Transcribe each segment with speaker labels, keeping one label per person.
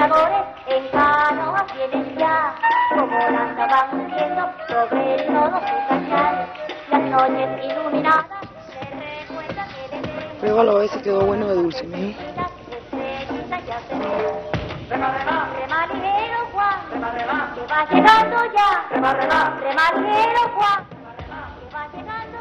Speaker 1: amores en canoas vienen ya, como lanza van hundiendo sobre todo su cachar. Las noches iluminadas me recuerdan el evento.
Speaker 2: Pruébalo a ver si quedó bueno de dulce, mijo.
Speaker 1: Rema ligero, Juan, que va llegando ya. Rema ligero, Juan, que va llegando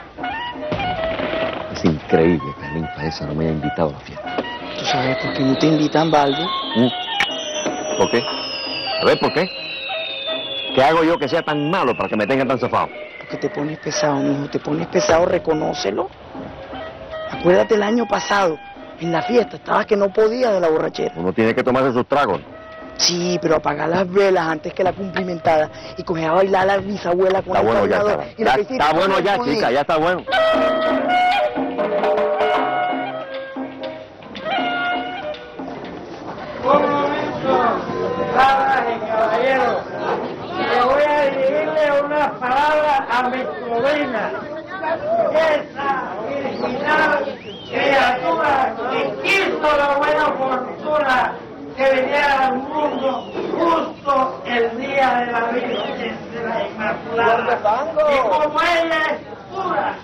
Speaker 1: ya.
Speaker 3: Es increíble que la ninfa esa no me haya invitado a la fiesta.
Speaker 2: ¿Tú sabes por qué no te invitan, Baldo?
Speaker 3: ¿Por qué? A ver, ¿por qué? ¿Qué hago yo que sea tan malo para que me tengan tan zafado?
Speaker 2: Porque te pones pesado, mijo, te pones pesado, reconócelo. Acuérdate el año pasado, en la fiesta, estabas que no podías de la borrachera.
Speaker 3: Uno tiene que tomarse sus tragos.
Speaker 2: Sí, pero apagar las velas antes que la cumplimentada y coger a bailar a la bisabuela con
Speaker 3: Está
Speaker 2: el
Speaker 3: bueno ya,
Speaker 2: cargador.
Speaker 3: Chava. Ya está bueno ya, chica, ya está bueno.
Speaker 4: Un momento, damas y caballeros, le voy a dirigirle unas palabras a mi sobrina, esa original criatura que quiso la buena fortuna que viniera al mundo justo el día de la Virgen de la Inmaculada. Y como ella es pura,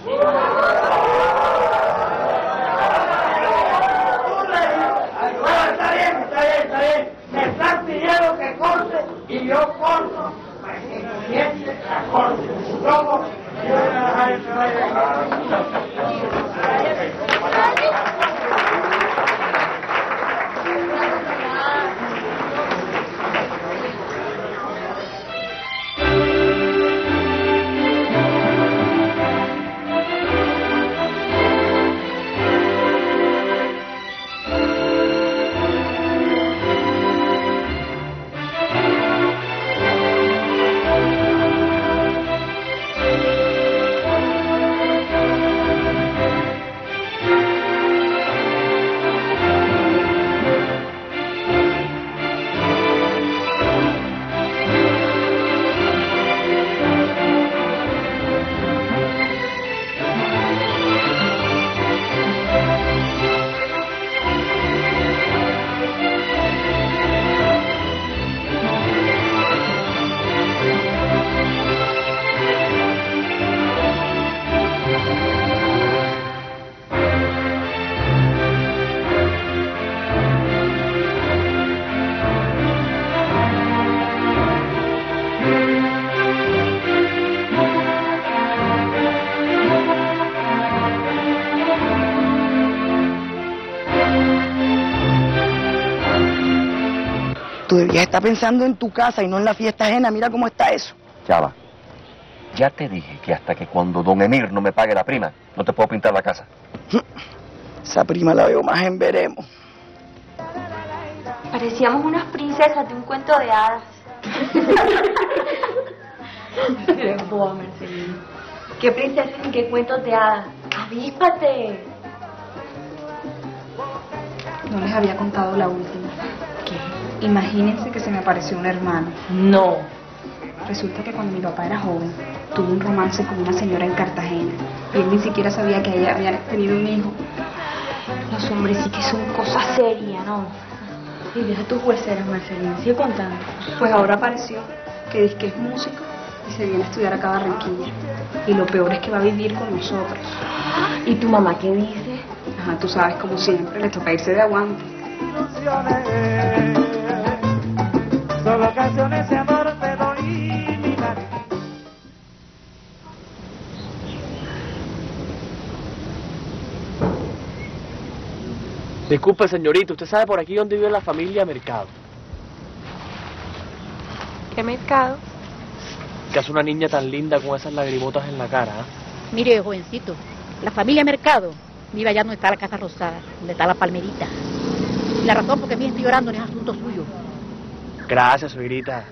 Speaker 4: está bien. Me están pidiendo que corte y yo corto para que comience la corte. ¿Cómo?
Speaker 2: Tú deberías estar pensando en tu casa y no en la fiesta ajena. Mira cómo está eso.
Speaker 3: Chava, ya te dije que hasta que cuando don Emir no me pague la prima, no te puedo pintar la casa.
Speaker 2: Esa prima la veo más en veremos.
Speaker 5: Parecíamos unas princesas de un cuento de hadas. Eres boba, Marcelino. ¿Qué princesas y qué cuentos de hadas? ¡Avíspate!
Speaker 6: No les había contado la última.
Speaker 5: ¿Qué?
Speaker 6: Imagínense que se me apareció un hermano.
Speaker 5: No.
Speaker 6: Resulta que cuando mi papá era joven, tuvo un romance con una señora en Cartagena. Y él ni siquiera sabía que ella había tenido un hijo.
Speaker 5: Los hombres sí que son cosas serias, ¿no? Y deja tus hueseras, Marcelino. Sigue contando.
Speaker 6: Pues ahora apareció que dice que es músico y se viene a estudiar acá a Barranquilla. Y lo peor es que va a vivir con nosotros.
Speaker 5: ¿Y tu mamá qué dice?
Speaker 6: Ajá, tú sabes, como siempre, le toca irse de aguante.
Speaker 4: Solo canciones de amor te doy mi mano.
Speaker 7: Disculpe, señorita, ¿usted sabe por aquí dónde vive la familia Mercado?
Speaker 5: ¿Qué mercado?
Speaker 7: Que hace una niña tan linda con esas lagrimotas en la cara, ¿eh?
Speaker 8: Mire, jovencito, la familia Mercado vive allá donde está la Casa Rosada, donde está la palmerita. Y la razón por que me estoy llorando no es asunto suyo.
Speaker 7: Gracias, suegrita.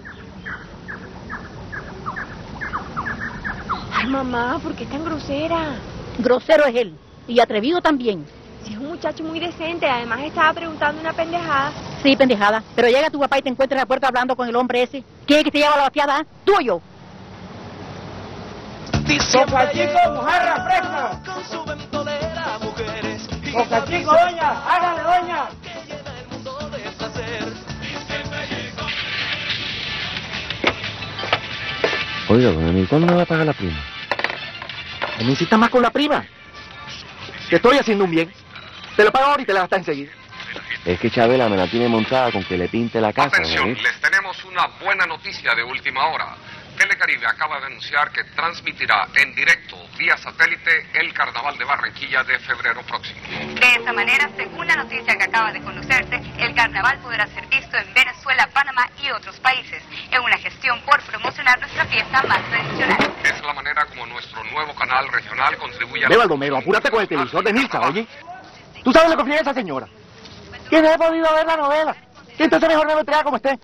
Speaker 5: Ay, mamá, ¿por qué es tan grosera?
Speaker 8: Grosero es él, y atrevido también.
Speaker 5: Si es un muchacho muy decente, además estaba preguntando una pendejada.
Speaker 8: Sí, pendejada, pero llega tu papá y te encuentra en la puerta hablando con el hombre ese. ¿Quién es que te lleva la bateada? ¿Tú o yo?
Speaker 4: Coca Chico, mujer refresca. Coca Chico, doña, hágale, doña.
Speaker 3: Oiga, don Emilio, ¿cuándo me va a pagar la prima?
Speaker 9: No me insistas más con la prima. Te estoy haciendo un bien. Te lo pago ahora y te la gastas enseguida.
Speaker 3: Es que Chabela me la tiene montada con que le pinte la casa.
Speaker 10: Atención, les tenemos una buena noticia de última hora. Telecaribe acaba de anunciar que transmitirá en directo, vía satélite, el Carnaval de Barranquilla de febrero próximo.
Speaker 11: De esa manera, según la noticia que acaba de conocerse, el carnaval podrá ser visto en Venezuela, Panamá y otros países, en una gestión por promocionar nuestra fiesta más tradicional.
Speaker 10: Es la manera como nuestro nuevo canal regional contribuye a...
Speaker 9: Ve, Baldomero, apúrate con el televisor de Nilsa, oye. ¿Tú sabes lo que opina esa señora? Que no he podido ver la novela. Que entonces mejor no me entrega como esté.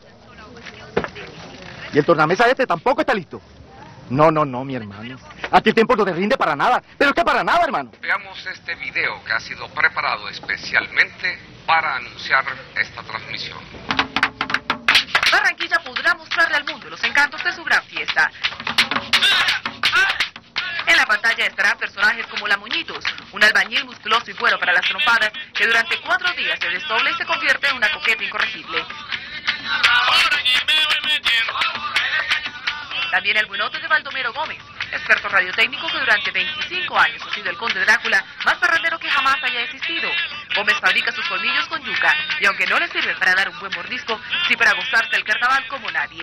Speaker 9: Y el tornamesa este tampoco está listo. No, mi hermano. Aquí el tiempo no te rinde para nada. Pero es que para nada, hermano.
Speaker 10: Veamos este video que ha sido preparado especialmente para anunciar esta transmisión.
Speaker 12: Barranquilla podrá mostrarle al mundo los encantos de su gran fiesta. En la pantalla estarán personajes como la Muñitos, un albañil musculoso y bueno para las trompadas, que durante 4 días se desdobla y se convierte en una coqueta incorregible. También el buenote de Baldomero Gómez, experto radiotécnico que durante 25 años ha sido el conde Drácula más parrandero que jamás haya existido. Gómez fabrica sus colmillos con yuca, y aunque no le sirven para dar un buen mordisco, sí para gozarse el carnaval como nadie.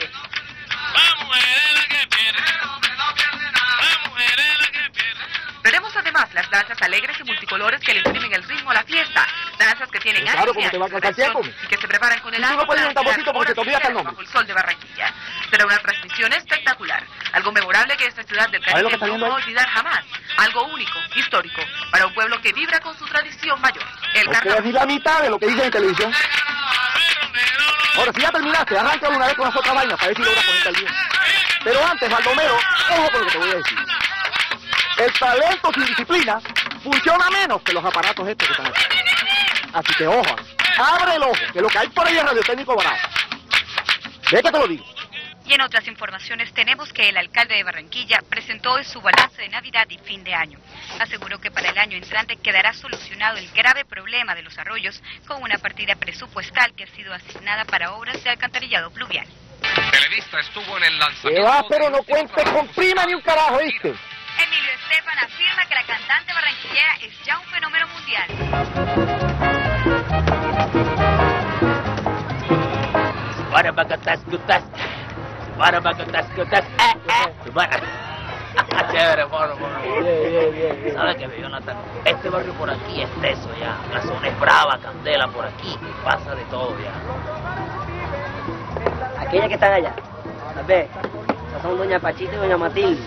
Speaker 12: Veremos además las danzas alegres y multicolores que le imprimen el ritmo a la fiesta. Danzas que tienen años y años de tradición y que se preparan con el alma para bajo el sol de Barranquilla. Será una transmisión espectacular, algo memorable que esta ciudad del Caribe no va a olvidar jamás. Algo único, histórico, para un pueblo que vibra con su tradición mayor, el carnaval.
Speaker 9: Es la mitad de lo que dicen en televisión. Ahora, si ya terminaste, arranca de una vez con las otras vainas para ver si logras ponerte al día. Pero antes, Baldomero, ojo con lo que te voy a decir. El talento sin disciplina funciona menos que los aparatos estos que están aquí. Así que ojo, abre el ojo, que lo que hay por ahí es radiotécnico barato. Ve que te lo digo.
Speaker 11: Y en otras informaciones tenemos que el alcalde de Barranquilla presentó hoy su balance de Navidad y fin de año. Aseguró que para el año entrante quedará solucionado el grave problema de los arroyos con una partida presupuestal que ha sido asignada para obras de alcantarillado pluvial.
Speaker 10: Televista estuvo en el lanzamiento...
Speaker 9: Que va, pero no cuentes con prima ni un carajo, ¿viste?
Speaker 11: Emilio Estefan afirma que la cantante barranquillera es ya un fenómeno mundial.
Speaker 13: Chévere, bueno. ¿Sabes qué, Jonathan? Este barrio por aquí es teso ya. La zona es brava, candela por aquí. Pasa de todo ya.
Speaker 14: Aquellas que están allá, a ver, esas son doña Pachita y doña Matilde.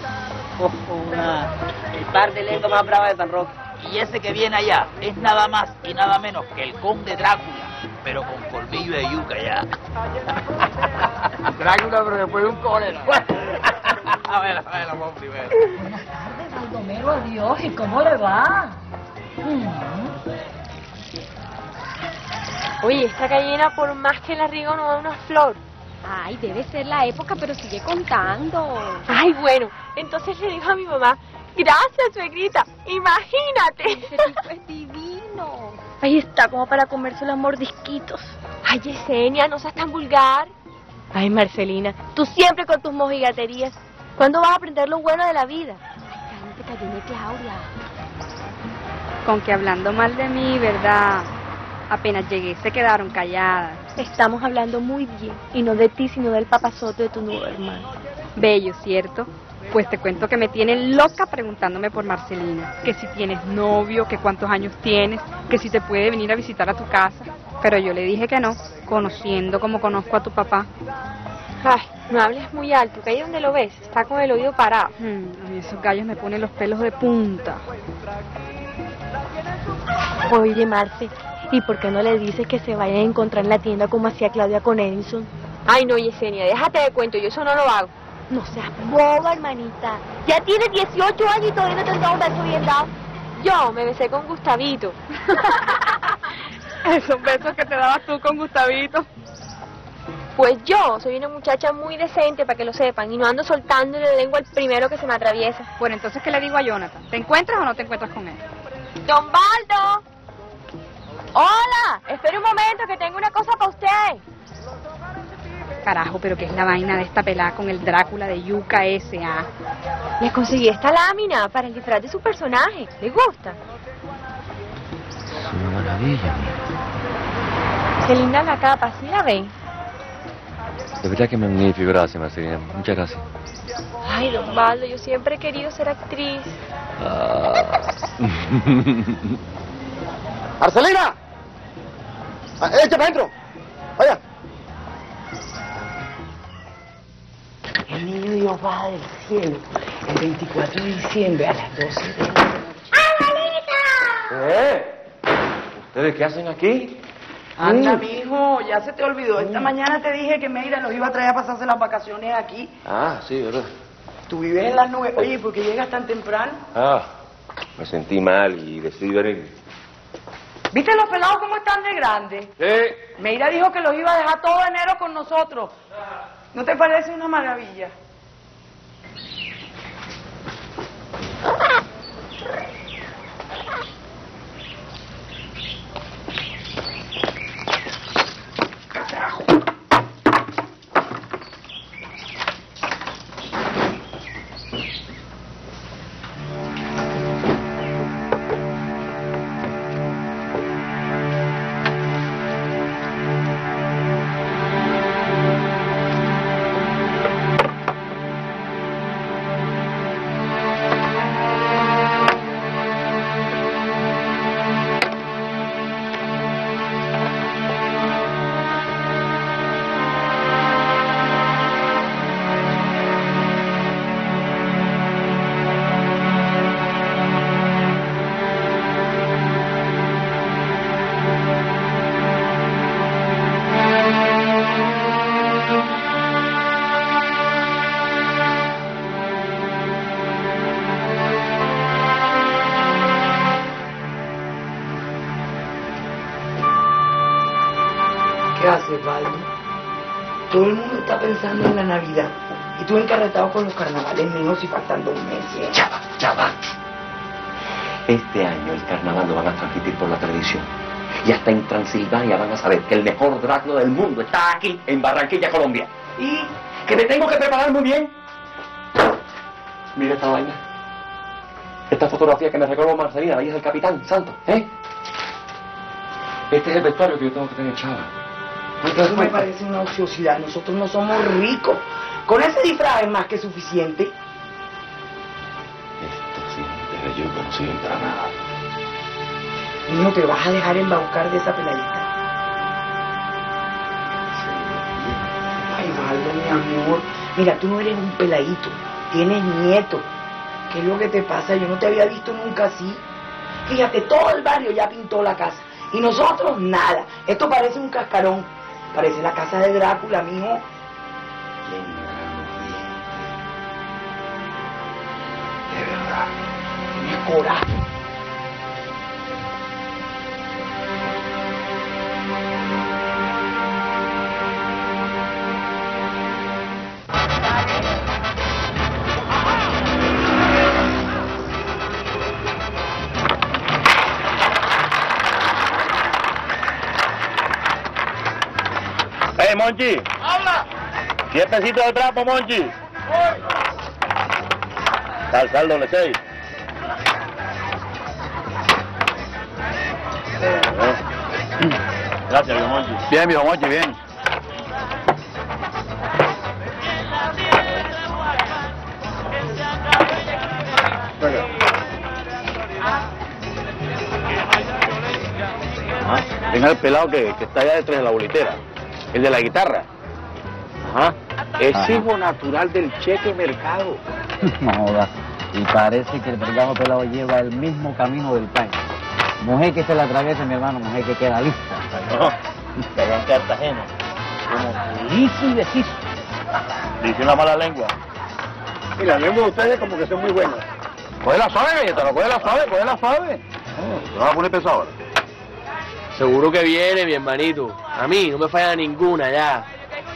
Speaker 14: El par de lengua más brava de San Roque.
Speaker 13: Y ese que viene allá es nada más y nada menos que el conde Drácula, pero con colmillo de yuca ya.
Speaker 9: Drácula, pero después de un cólera.
Speaker 13: A ver, vamos primero.
Speaker 8: Buenas tardes, Baldomero, adiós, ¿y cómo le va?
Speaker 5: Oye, esta gallina por más que la riego no da una flor.
Speaker 6: Ay, debe ser la época, pero sigue contando.
Speaker 5: Ay, bueno, entonces le dijo a mi mamá, gracias, suegrita, imagínate.
Speaker 6: Ese tipo es divino.
Speaker 5: Ahí está, como para comerse los mordisquitos. Ay, Yesenia, no seas tan vulgar. Ay, Marcelina, tú siempre con tus mojigaterías. ¿Cuándo vas a aprender lo bueno de la vida?
Speaker 6: Ay, cállate, cállate, Claudia. Con que hablando mal de mí, ¿verdad? Apenas llegué, se quedaron calladas.
Speaker 5: Estamos hablando muy bien, y no de ti, sino del papazote de tu nuevo hermano.
Speaker 6: Bello, ¿cierto? Pues te cuento que me tienen loca preguntándome por Marcelina. Que si tienes novio, que cuántos años tienes, que si te puede venir a visitar a tu casa. Pero yo le dije que no, conociendo como conozco a tu papá.
Speaker 5: Ay, no hables muy alto, que ahí donde lo ves, está con el oído parado.
Speaker 6: A mí esos gallos me ponen los pelos de punta.
Speaker 5: Oye, Marce, ¿y por qué no le dices que se vayan a encontrar en la tienda como hacía Claudia con Edison? Ay, no, Yesenia, déjate de cuento, yo eso no lo hago. No seas boba, hermanita. Ya tienes 18 años y todavía no te has dado un beso bien dado. Yo me besé con Gustavito.
Speaker 6: Esos besos que te dabas tú con Gustavito.
Speaker 5: Pues yo soy una muchacha muy decente, para que lo sepan, y no ando soltándole la lengua al primero que se me atraviesa.
Speaker 6: Bueno, entonces, ¿qué le digo a Jonathan? ¿Te encuentras o no te encuentras con él?
Speaker 5: ¡Don Baldo! ¡Hola! Espere un momento, que tengo una cosa para usted.
Speaker 6: Carajo, pero ¿qué es la vaina de esta pelada con el Drácula de Yuca S.A.?
Speaker 5: Le conseguí esta lámina para el disfraz de su personaje. ¿Le gusta?
Speaker 3: Es una maravilla, mía.
Speaker 5: Qué linda la capa, ¿sí la ven?
Speaker 3: De verdad que magnífico, gracias, Marcelina. Muchas gracias.
Speaker 5: Ay, don Baldo, yo siempre he querido ser actriz.
Speaker 9: ¡Marcelina! ¡Échame para adentro! ¡Vaya!
Speaker 2: El niño Dios baja del cielo el 24 de diciembre a las 12 de la noche.
Speaker 3: ¿Ustedes qué hacen aquí?
Speaker 2: Anda, mijo, ya se te olvidó. Esta mañana te dije que Meira los iba a traer a pasarse las vacaciones aquí.
Speaker 3: Ah, sí, ¿verdad?
Speaker 2: Tú vives en las nubes. Oye, ¿por qué llegas tan temprano?
Speaker 3: Me sentí mal y decidí venir.
Speaker 2: ¿Viste los pelados cómo están de grandes?
Speaker 3: Sí.
Speaker 2: Meira dijo que los iba a dejar todo enero con nosotros. ¿No te parece una maravilla? ¿Qué haces, Baldo? Todo el mundo está pensando en la Navidad y tú encarretado con los carnavales míos y faltando un mes.
Speaker 3: Ya va. Este año el carnaval lo van a transmitir por la televisión. Y hasta en Transilvania van a saber que el mejor Drácula del mundo está aquí, en Barranquilla, Colombia. Y que me tengo que preparar muy bien. Mira esta vaina. Esta fotografía que me regaló Marcelina, la hija del capitán Santos, ¿eh? Este es el vestuario que yo tengo que tener, chava.
Speaker 2: Eso me parece una ociosidad. Nosotros no somos ricos. Con ese disfraz es más que suficiente.
Speaker 3: Estos dientes de yuca no sirven para nada.
Speaker 2: Niño, ¿te vas a dejar embaucar de esa peladita? Ay, Baldo, mi amor. Mira, tú no eres un peladito. Tienes nieto. ¿Qué es lo que te pasa? Yo no te había visto nunca así. Fíjate, todo el barrio ya pintó la casa. Y nosotros, nada. Esto parece un cascarón. Parece la casa de Drácula, mijo.
Speaker 3: De verdad.
Speaker 2: Tienes coraje.
Speaker 9: Monchi.
Speaker 4: ¡Habla!
Speaker 9: 10 pesitos de trapo, Monchi. Tal saldo de 6. Gracias, viejo Monchi. Bien, viejo Monchi, bien. Venga el pelado que está allá detrás de la bolitera. El de la guitarra. Ajá. Es hijo natural del Cheque Mercado.
Speaker 15: No joda. Y parece que el Mercado pelado lleva el mismo camino del pan. Mujer que se la atraviesa, mi hermano, mujer que queda lista.
Speaker 9: No. Que allá en Cartagena. Como liso y deshizo. Dice una mala lengua. Y la lengua de ustedes como que son muy buenas. Cógela suave, galletano, cógela suave. ¿Te vas a poner pesado ahora?
Speaker 7: Seguro que viene, mi hermanito. A mí no me falla ninguna ya.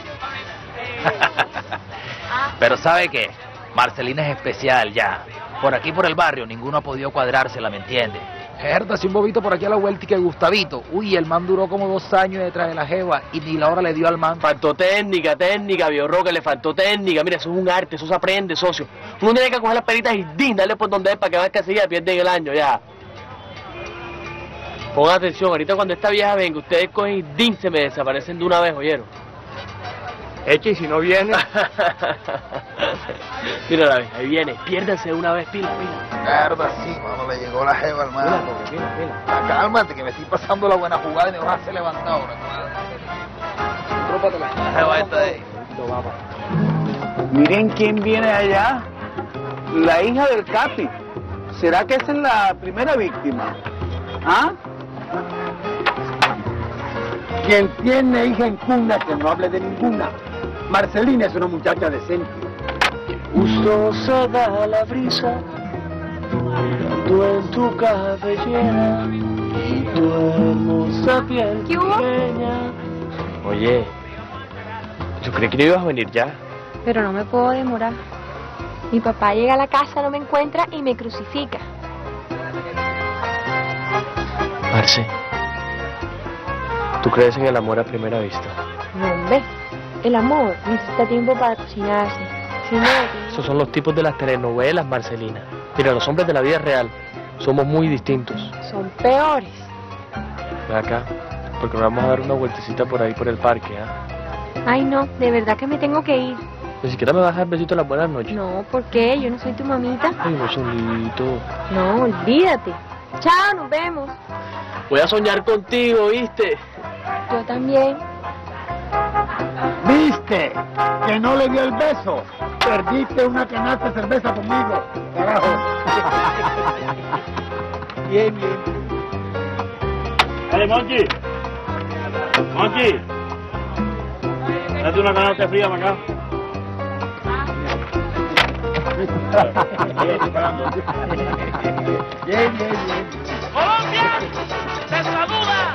Speaker 13: Pero ¿sabe qué? Marcelina es especial ya. Por aquí, por el barrio, ninguno ha podido cuadrársela, ¿me entiende?
Speaker 16: Herda, si un bobito por aquí a la vuelta y que Gustavito. Uy, el man duró como 2 años detrás de la jeva y ni la hora le dio al man.
Speaker 7: Faltó técnica, viejo Roque, le faltó técnica. Mira, eso es un arte, eso se aprende, socio. Uno tiene que coger las peritas y darle por donde es para que vean que así ya pierden el año, ya. Pongan atención, ahorita cuando esta vieja venga, ustedes cogen y se me desaparecen de una vez, oyeron.
Speaker 9: Eche, y si no viene.
Speaker 7: Mira, ahí viene, piérdanse de una vez, pila.
Speaker 16: Herda, sí, cuando le llegó la jeva al man. Mira. Cálmate, que me estoy pasando la buena jugada y me vas a hacer levantar ahora. Trópate la jeva esta de ahí.
Speaker 9: Miren quién viene allá. La hija del Capi. ¿Será que esa es la primera víctima? ¿Ah? Quien tiene hija en cuna, que no hable de ninguna. Marcelina es una muchacha decente.
Speaker 7: Gustosa da la brisa, tú en tu cabellera y tu hermosa piel pequeña. Oye, yo creí que no ibas a venir ya.
Speaker 5: Pero no me puedo demorar. Mi papá llega a la casa, no me encuentra y me crucifica.
Speaker 7: Marce, ¿tú crees en el amor a primera vista?
Speaker 5: No, hombre. El amor necesita tiempo para cocinarse. Si no,
Speaker 7: esos son los tipos de las telenovelas, Marcelina. Mira, los hombres de la vida real somos muy distintos.
Speaker 5: Son peores.
Speaker 7: Ven acá, porque nos vamos a dar una vueltecita por ahí, por el parque, ¿ah?
Speaker 5: Ay, no, de verdad que me tengo que ir.
Speaker 7: Ni siquiera me vas a dar besito en las buenas noches.
Speaker 5: No, ¿por qué? Yo no soy tu mamita.
Speaker 7: Ay, no, solito.
Speaker 5: No, olvídate. Chao, nos vemos.
Speaker 7: Voy a soñar contigo, ¿viste?
Speaker 5: Yo también.
Speaker 9: ¿Viste? Que no le dio el beso. Perdiste una canasta de cerveza conmigo. Carajo. Bien.
Speaker 17: Dale, Monchi. Date una canasta fría para acá.
Speaker 9: Bien.
Speaker 17: ¡Colombia! ¡Se saluda!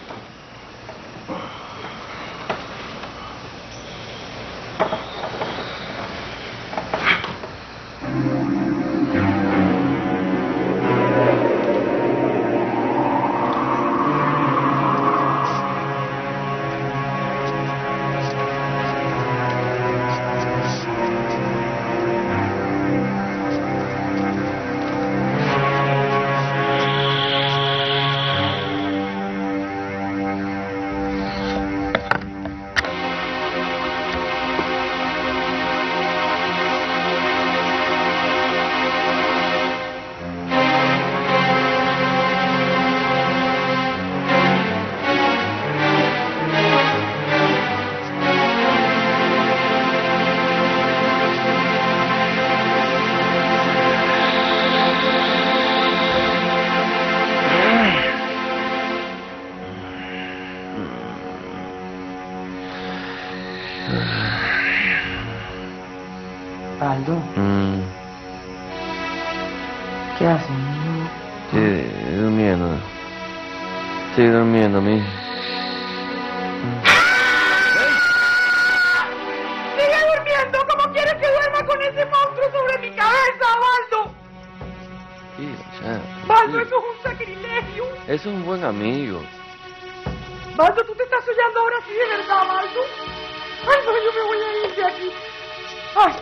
Speaker 2: Aldo. ¿Qué haces, niño?
Speaker 3: Estoy durmiendo, mijo.
Speaker 2: ¡Sigue durmiendo! ¿Cómo quieres que duerma con ese monstruo sobre mi cabeza, Baldo?
Speaker 3: Sí, o sea,
Speaker 2: Baldo, eso es un sacrilegio.
Speaker 3: Eso es un buen amigo.
Speaker 2: Baldo, ¿tú te estás soñando ahora sí de verdad, Baldo? Ay, no, yo me voy a ir de aquí. Ay.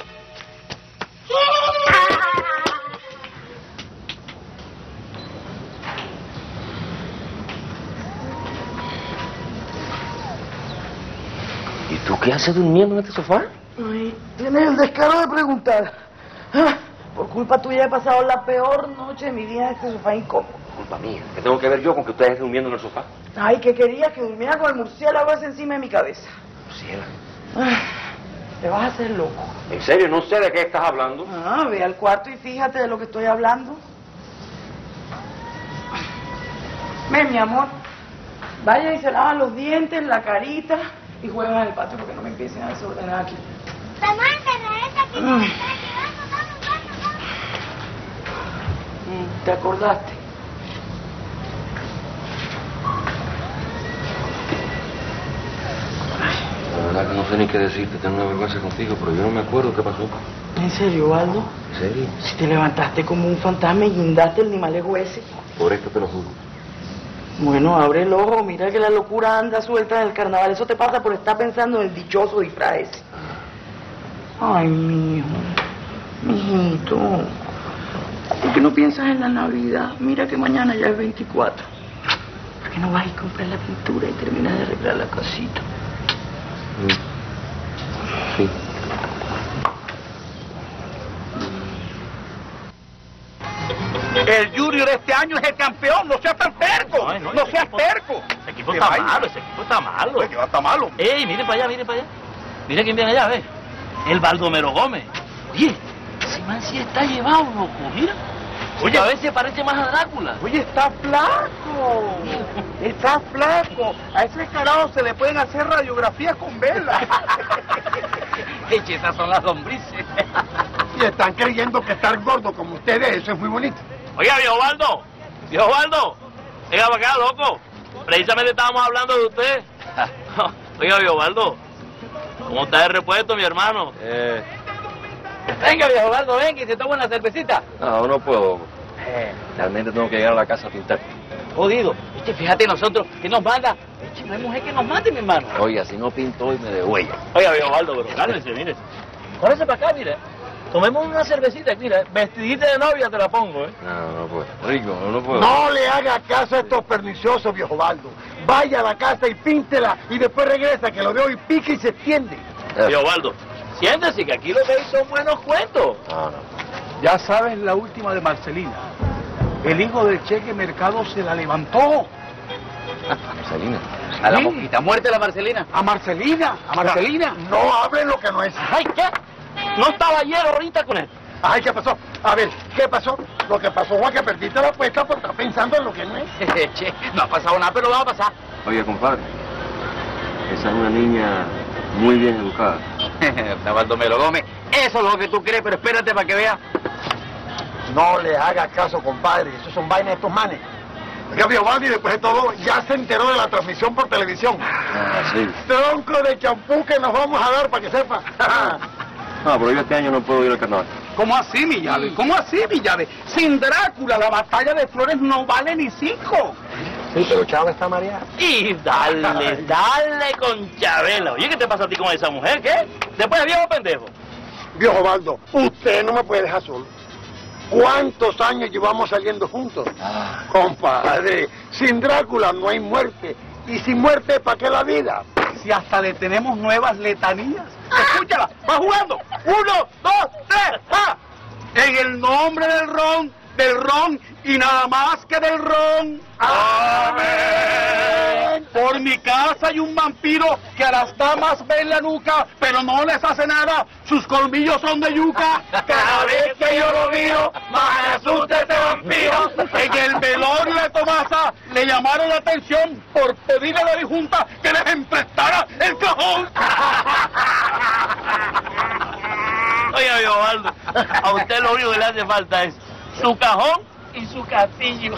Speaker 3: ¿Y tú qué haces durmiendo en este sofá?
Speaker 2: Ay, tienes el descaro de preguntar. Por culpa tuya he pasado la peor noche de mi vida en este sofá incómodo.
Speaker 3: Culpa mía. ¿Qué tengo que ver yo con que ustedes estén durmiendo en el sofá?
Speaker 2: Ay, que querías que durmiera con el murciélago ese encima de mi cabeza.
Speaker 3: Murciélago.
Speaker 2: Te vas a hacer loco.
Speaker 3: ¿En serio? No sé de qué estás hablando.
Speaker 2: Ve al cuarto y fíjate de lo que estoy hablando. Ven, mi amor. Vaya y se lavan los dientes, la carita y juegan en el patio porque no me empiecen a desordenar aquí. ¿Te acordaste?
Speaker 3: La verdad que no sé ni qué decirte, tengo una vergüenza contigo, pero yo no me acuerdo qué pasó.
Speaker 2: ¿En serio, Aldo?
Speaker 3: ¿En serio?
Speaker 2: Si te levantaste como un fantasma y guindaste el animalejo ese.
Speaker 3: Por esto te lo juro.
Speaker 2: Bueno, abre el ojo, mira que la locura anda suelta en el carnaval. Eso te pasa por estar pensando en el dichoso disfraz ese. Ay, mijo, mijito. ¿Por qué no piensas en la Navidad? Mira que mañana ya es 24. ¿Por qué no vas a comprar la pintura y terminas de arreglar la casita?
Speaker 3: Sí.
Speaker 18: El Junior este año es el campeón, no seas tan terco, no seas terco.
Speaker 13: Ese equipo está malo, ese equipo está malo.
Speaker 18: Oye, que está malo.
Speaker 13: Ey, mire para allá, mire para allá. Mire quién viene allá, ve. El Baldomero Gómez. Oye, ese man sí está llevado, loco, mira. Oye, a veces parece más a Drácula.
Speaker 18: Oye, está flaco. Está flaco. A ese carajo se le pueden hacer radiografías con vela.
Speaker 13: Eche, esas son las lombrices.
Speaker 18: Y están creyendo que estar gordo como ustedes, eso es muy bonito.
Speaker 13: Oiga, viejo Baldo, venga para acá, loco. Precisamente estábamos hablando de usted. Oiga, viejo Baldo, ¿cómo está el repuesto, mi hermano?
Speaker 15: Venga, viejo Baldo, venga y se toma una cervecita.
Speaker 3: No, no puedo. Realmente tengo que llegar a la casa a pintar.
Speaker 15: Jodido. Fíjate nosotros, que nos manda. No hay mujer que nos mate, mi hermano.
Speaker 3: Oiga, si no pinto hoy me degüella.
Speaker 13: Oiga, viejo Baldo, pero cálmese, mire. Córrese para acá, mire. Tomemos una cervecita, mira, vestidita de novia te la pongo,
Speaker 3: No puedo. Rico, no puedo.
Speaker 18: No le haga caso a estos perniciosos, viejo Baldo. Vaya a la casa y píntela y después regresa, que lo veo y pica y se extiende.
Speaker 13: Viejo Baldo, siéntese que aquí lo que hay son buenos cuentos.
Speaker 3: No.
Speaker 18: Ya sabes la última de Marcelina. El hijo del Cheque Mercado se la levantó.
Speaker 3: Marcelina.
Speaker 15: A la mosquita muerte la Marcelina.
Speaker 18: A Marcelina. No hablen lo que no es.
Speaker 13: Ay, ¿qué? No estaba ayer ahorita con él.
Speaker 18: Ay, ¿qué pasó? A ver, ¿qué pasó? Lo que pasó fue que perdiste la apuesta por estar pensando en lo que no es.
Speaker 15: Che, no ha pasado nada, pero va a pasar.
Speaker 3: Oye, compadre, esa es una niña muy bien educada.
Speaker 15: Baldomero Gómez, eso es lo que tú crees, pero espérate para que veas.
Speaker 18: No le hagas caso, compadre. Eso son vainas de estos manes. Oiga, viejo Baldo, y después de todo, ya se enteró de la transmisión por televisión.
Speaker 3: Sí.
Speaker 18: Tronco de champú que nos vamos a dar para que sepa.
Speaker 3: No, pero yo este año no puedo ir al carnaval.
Speaker 18: ¿Cómo así, mi llave? ¿Cómo así, mi llave? Sin Drácula, la batalla de Flores no vale ni 5.
Speaker 3: Sí, pero Chávez está mareada.
Speaker 13: Y dale con Chabela. Oye, ¿qué te pasa a ti con esa mujer? ¿Qué? ¿Después de viejo pendejo?
Speaker 18: Viejo Baldo, usted no me puede dejar solo. ¿Cuántos años llevamos saliendo juntos? Compadre, sin Drácula no hay muerte. Y sin muerte, ¿para qué la vida? Si hasta le tenemos nuevas letanías. Escúchala, va jugando. 1, 2, 3, ¡ja! En el nombre del ron y nada más que del ron. ¡Amén! Por mi casa hay un vampiro que a las damas ve en la nuca, pero no les hace nada. Sus colmillos son de yuca. Cada vez que yo lo miro, más me asusta este vampiro. En el velorio de Tomasa le llamaron la atención por pedirle a la dijunta que les emprestara el cajón.
Speaker 13: Oiga, viejo Baldo, a usted lo único que le hace falta es su cajón y su castillo.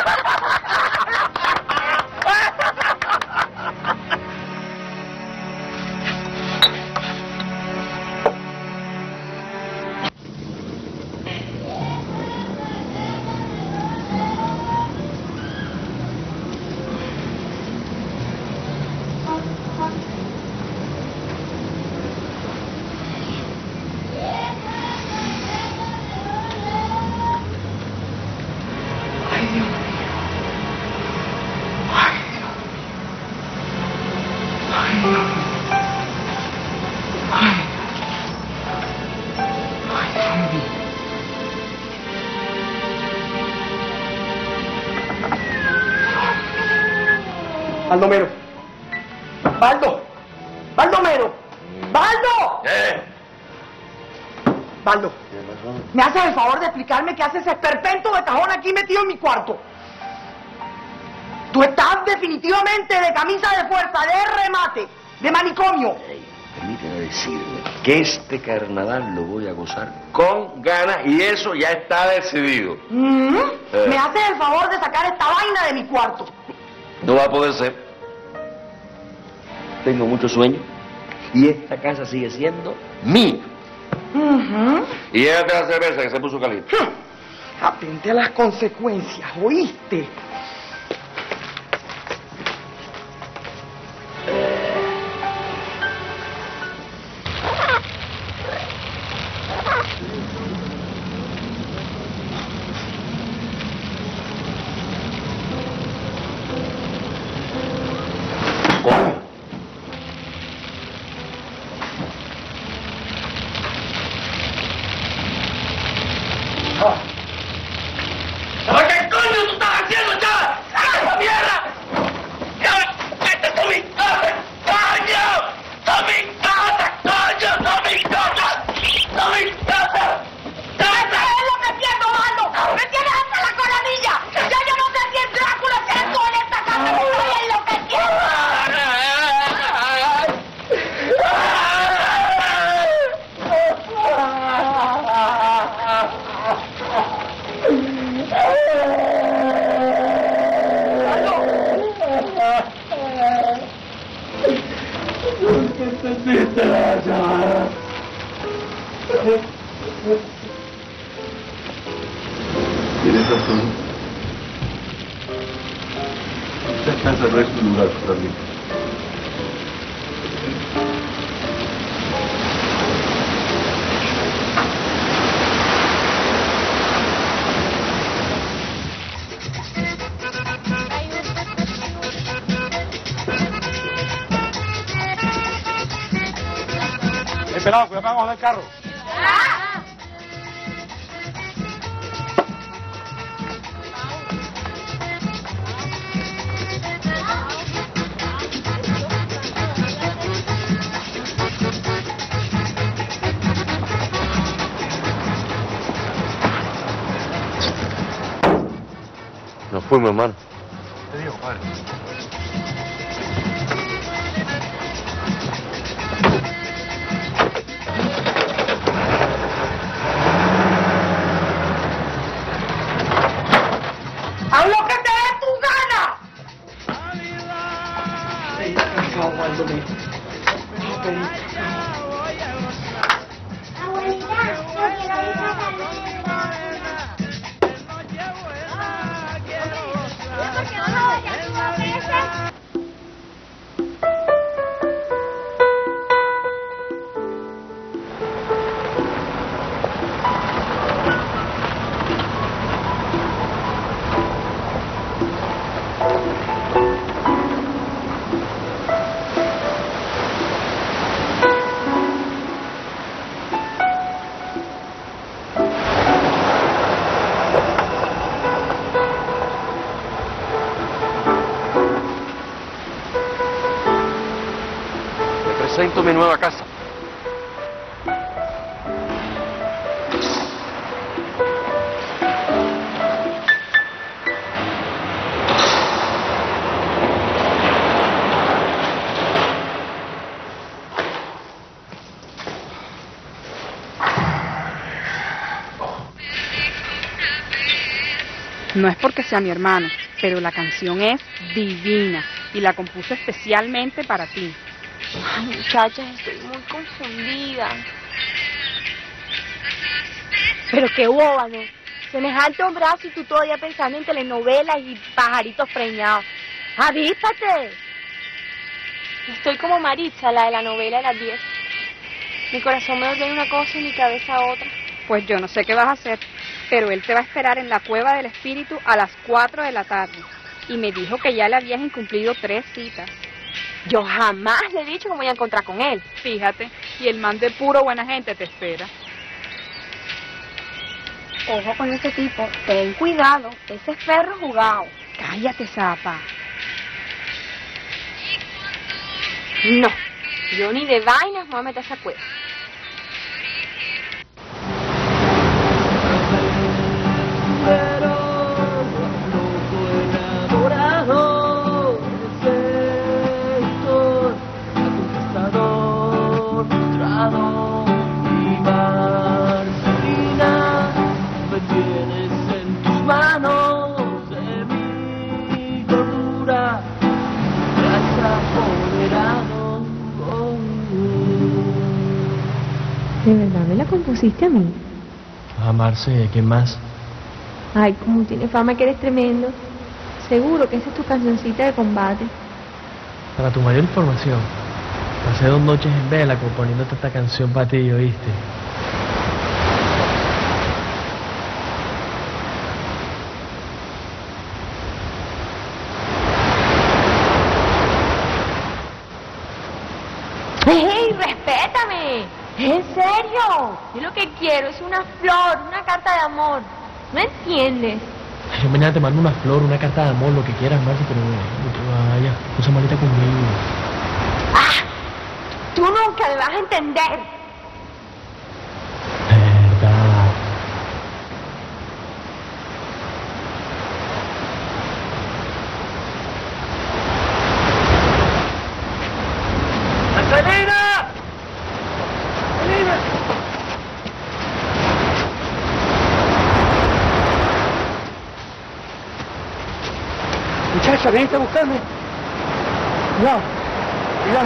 Speaker 18: Baldomero. Baldomero. ¡Baldo! Baldo, ¿me haces el favor de explicarme qué hace ese esperpento de cajón aquí metido en mi cuarto? Tú estás definitivamente de camisa de fuerza, de remate, de manicomio.
Speaker 3: Permíteme decirle que este carnaval lo voy a gozar con ganas y eso ya está decidido.
Speaker 18: ¿Me haces el favor de sacar esta vaina de mi cuarto?
Speaker 3: No va a poder ser. Tengo mucho sueño y esta casa sigue siendo mía. Y llévate la cerveza que se puso caliente.
Speaker 2: Atente a las consecuencias, ¿oíste?
Speaker 19: Tienes razón. Esta casa no es un lugar para mí.
Speaker 17: Pelado, cuidado, vamos al carro.
Speaker 19: Nos fuimos, hermano.
Speaker 17: Te digo, padre.
Speaker 2: ¡Haz lo que te dé tu gana!
Speaker 1: Abuelita, no quiero ir a la
Speaker 19: Presento mi nueva casa.
Speaker 6: No es porque sea mi hermano, pero la canción es divina y la compuse especialmente para ti.
Speaker 5: Ay, muchachas, estoy muy confundida. Pero qué boba, ¿no? Semejante hombrazo y tú todavía pensando en telenovelas y pajaritos preñados. ¡Avísate! Estoy como Maritza, la de la novela de las 10. Mi corazón me ordena una cosa y mi cabeza otra.
Speaker 6: Pues yo no sé qué vas a hacer, pero él te va a esperar en la Cueva del Espíritu a las 4 de la tarde. Y me dijo que ya le habías incumplido 3 citas.
Speaker 5: Yo jamás le he dicho que me voy a encontrar con él.
Speaker 6: Fíjate, y el man de puro buena gente te espera.
Speaker 5: Ojo con ese tipo, ten cuidado, ese es perro jugado.
Speaker 6: Cállate, zapa.
Speaker 5: No, yo ni de vainas me voy a meter a esa cueva.
Speaker 20: ¿De verdad me la compusiste a mí?
Speaker 21: A Marce, ¿quién más?
Speaker 5: Ay, como tiene fama que eres tremendo. Seguro que esa es tu cancioncita de combate.
Speaker 20: Para tu mayor información, pasé 2 noches en vela componiéndote esta canción para ti, ¿oíste?
Speaker 5: ¡Ey, respétame! ¿En serio? Yo lo que quiero es una flor, una carta de amor. ¿No entiendes?
Speaker 20: Yo mañana te mando una flor, una carta de amor, lo que quieras, Marci, pero no te vayas. Usa maleta conmigo.
Speaker 5: ¡Ah! Tú nunca me vas a entender.
Speaker 20: Verdad.
Speaker 4: ¡Marcelina! ¡Marcelina! Muchacha, venite a buscarme. Cuidado, cuidado.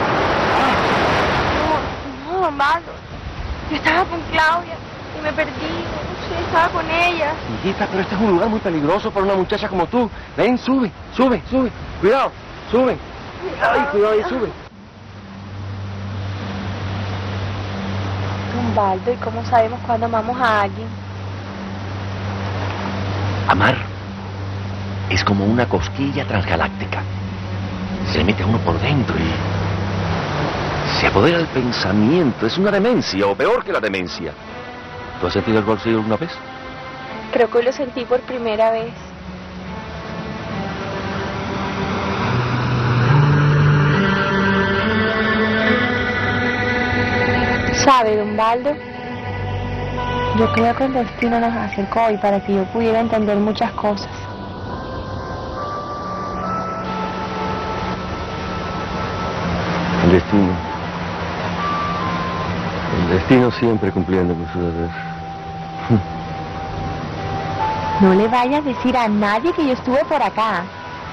Speaker 5: No, Osvaldo. Yo estaba con Claudia y me perdí. No sé, estaba con ella.
Speaker 3: Hijita, pero este es un lugar muy peligroso para una muchacha como tú. Ven, sube, sube, sube. Cuidado, sube. Ay, cuidado ahí, sube.
Speaker 5: Osvaldo, ¿y cómo sabemos cuándo amamos a alguien?
Speaker 3: Amar es como una cosquilla transgaláctica. Se le mete a uno por dentro y se apodera el pensamiento. Es una demencia, o peor que la demencia. ¿Tú has sentido el bolsillo alguna vez?
Speaker 5: Creo que hoy lo sentí por primera vez. ¿Sabe, don Baldo? Yo creo que el destino nos acercó hoy para que yo pudiera entender muchas cosas.
Speaker 3: El destino. El destino siempre cumpliendo con su deber.
Speaker 5: No le vayas a decir a nadie que yo estuve por acá.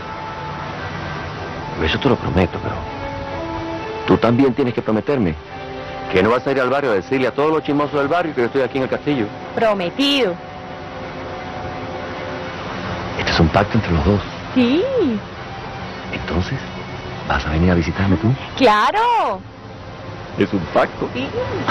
Speaker 3: Eso te lo prometo, pero tú también tienes que prometerme que no vas a ir al barrio a decirle a todos los chismosos del barrio que yo estoy aquí en el castillo.
Speaker 5: Prometido.
Speaker 3: Este es un pacto entre los dos.
Speaker 5: Sí.
Speaker 3: Entonces, ¿vas a venir a visitarme tú?
Speaker 5: ¡Claro!
Speaker 3: Es un pacto.
Speaker 5: Sí.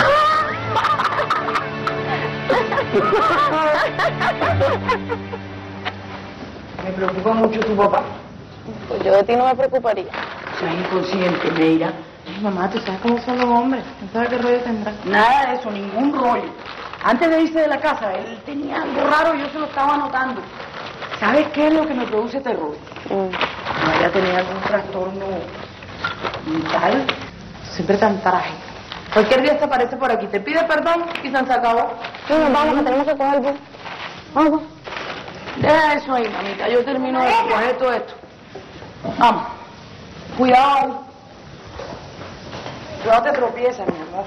Speaker 2: Me preocupa mucho tu papá.
Speaker 5: Pues yo de ti no me preocuparía.
Speaker 2: Seas inconsciente, Meira.
Speaker 8: Ay, mamá, tú sabes cómo son los hombres. ¿No sabes qué rollo tendrá?
Speaker 2: Nada de eso, ningún rollo. Antes de irse de la casa, él tenía algo raro y yo se lo estaba notando. ¿Sabes qué es lo que me produce terror? No vaya a tener algún trastorno mental.
Speaker 8: Siempre tan trágico. Cualquier día se aparece por aquí, te pide perdón y se acabó.
Speaker 5: Sí, nos vamos, que tenemos que coger el bus. Vamos.
Speaker 2: Deja eso ahí, mamita. Yo termino de coger todo esto. Vamos. Cuidado. No te tropiezas, mi amor.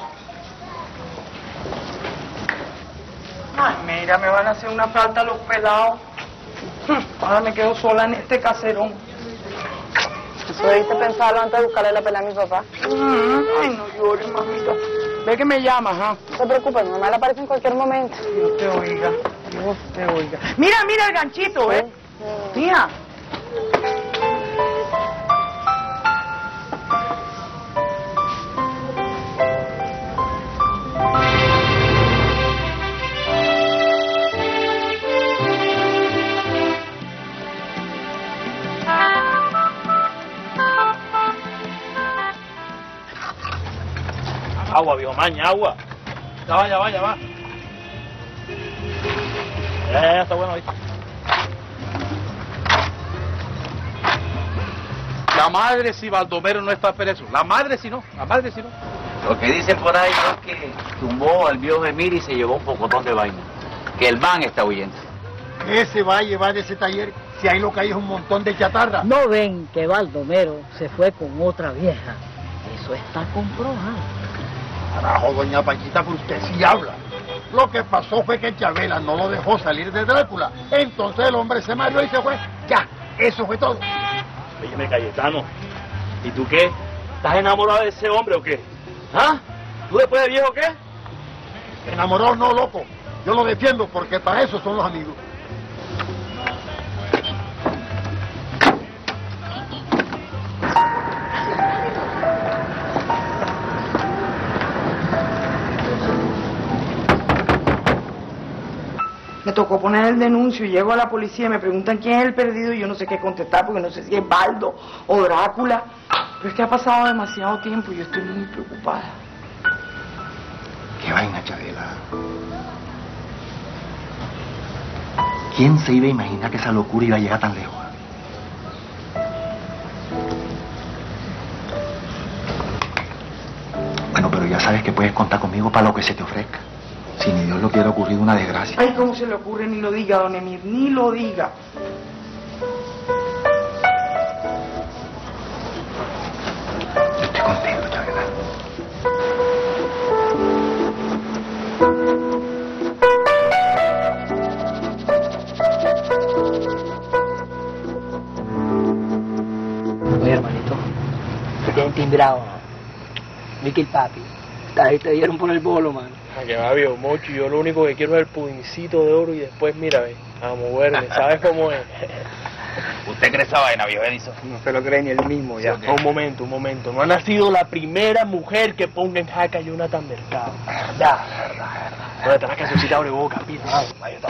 Speaker 2: Ay, mira, me van a hacer una falta los pelados. Ahora me quedo sola en este caserón.
Speaker 5: Eso debiste pensarlo antes de buscarle la pela a mi papá.
Speaker 2: Ay, no llores, mamita. Ve que me llamas, ¿ah?
Speaker 5: No te preocupes, mi mamá le aparece en cualquier momento.
Speaker 2: Dios te oiga. Dios te oiga. Mira, mira el ganchito, ¿eh? Mira.
Speaker 13: Agua, viejo maña, agua. Ya va, ya va, ya va. Ya, está bueno ahí.
Speaker 17: La madre si Baldomero no está preso. La madre si no, la madre si no.
Speaker 15: Lo que dicen por ahí es que tumbó al viejo Emir y se llevó un pocotón de vaina. Que el man está huyendo.
Speaker 18: ¿Qué se va a llevar de ese taller si ahí lo que hay es un montón de chatarra?
Speaker 8: No ven que Baldomero se fue con otra vieja. Eso está comprobado.
Speaker 18: Carajo, doña Paquita, pero usted sí habla. Lo que pasó fue que Chabela no lo dejó salir de Drácula. Entonces el hombre se mareó y se fue. Ya, eso fue todo.
Speaker 13: Óyeme, Cayetano, ¿y tú qué? ¿Estás enamorado de ese hombre o qué? ¿Ah? ¿Tú después de viejo qué?
Speaker 18: Enamorado no, loco. Yo lo defiendo porque para eso son los amigos.
Speaker 2: Me tocó poner el denuncio, llego a la policía, me preguntan quién es el perdido y yo no sé qué contestar porque no sé si es Baldo o Drácula. Pero es que ha pasado demasiado tiempo y yo estoy muy preocupada.
Speaker 16: Qué vaina, Chabela. ¿Quién se iba a imaginar que esa locura iba a llegar tan lejos? Bueno, pero ya sabes que puedes contar conmigo para lo que se te ofrezca. Si ni Dios lo quiere, ocurrir una desgracia.
Speaker 2: Ay, ¿cómo se le ocurre? Ni lo diga, don Emir, ni lo diga.
Speaker 16: Yo estoy contigo, Chabela.
Speaker 14: Oye, hermanito, te tienen timbrado, ¿no? Mickey papi, te dieron por el bolo, mano.
Speaker 20: A que va, viejo mocho, yo lo único que quiero es el pudincito de oro y después, mira, ve, a moverme, ¿sabes cómo es?
Speaker 9: ¿Usted cree esa vaina, viejo Edison?
Speaker 14: No se lo cree ni él mismo, ya.
Speaker 20: Un momento. No ha nacido la primera mujer que ponga en jaca a Jonathan Mercado.
Speaker 14: Verdad.
Speaker 20: ¿Dónde está la cancioncita de boca, pita?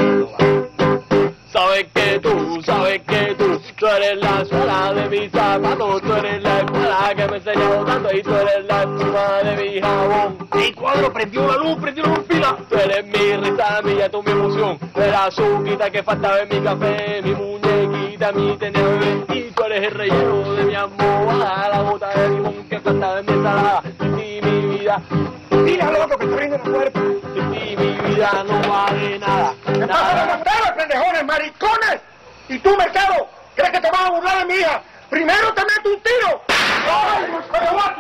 Speaker 20: Sabes que tú eres la suela de mis zapatos, tú eres la escuela que me enseñó tanto y tú eres la espuma de mi jabón.
Speaker 9: ¡Ey, Cuadro! ¡Prendió la luz pila!
Speaker 20: Tú eres mi risa, mi llanto, mi emoción, el azuquita que faltaba en mi café, mi muñequita, mi tenía bebé, y tú eres el relleno de mi almohada, la bota de limón que faltaba en mi ensalada, y mi vida.
Speaker 9: ¡Mira, loco, que te rinden el cuerpo!
Speaker 20: Y mi vida no vale nada.
Speaker 9: ¿Qué pasa con ustedes, pendejones, maricones? ¿Y tú, Mercado? ¿Crees que te vas a burlar de mi hija? ¡Primero te meto un tiro! ¡Ay, pero va!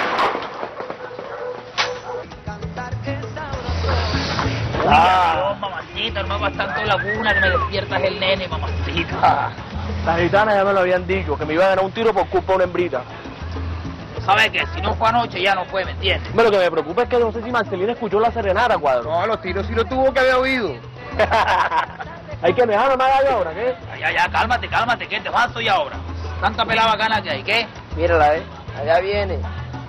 Speaker 14: Mamacita, no me hagas tanto la cuna que me despiertas el nene, mamacita.
Speaker 20: Las gitanas ya me lo habían dicho, que me iban a ganar un tiro por culpa de una hembrita.
Speaker 14: ¿Sabes qué? Si no fue anoche, ya no fue, ¿me entiendes?
Speaker 20: Pero lo que me preocupa es que no sé si Marcelina escuchó la serenata, Cuadro.
Speaker 14: No, los tiros sí lo tuvo que haber oído.
Speaker 20: Hay que dejar nomás ahora, ¿qué?
Speaker 14: Ya, cálmate, ¿qué te vas y ahora? Tanta pelada bacana que hay, ¿qué? Mírala, allá viene.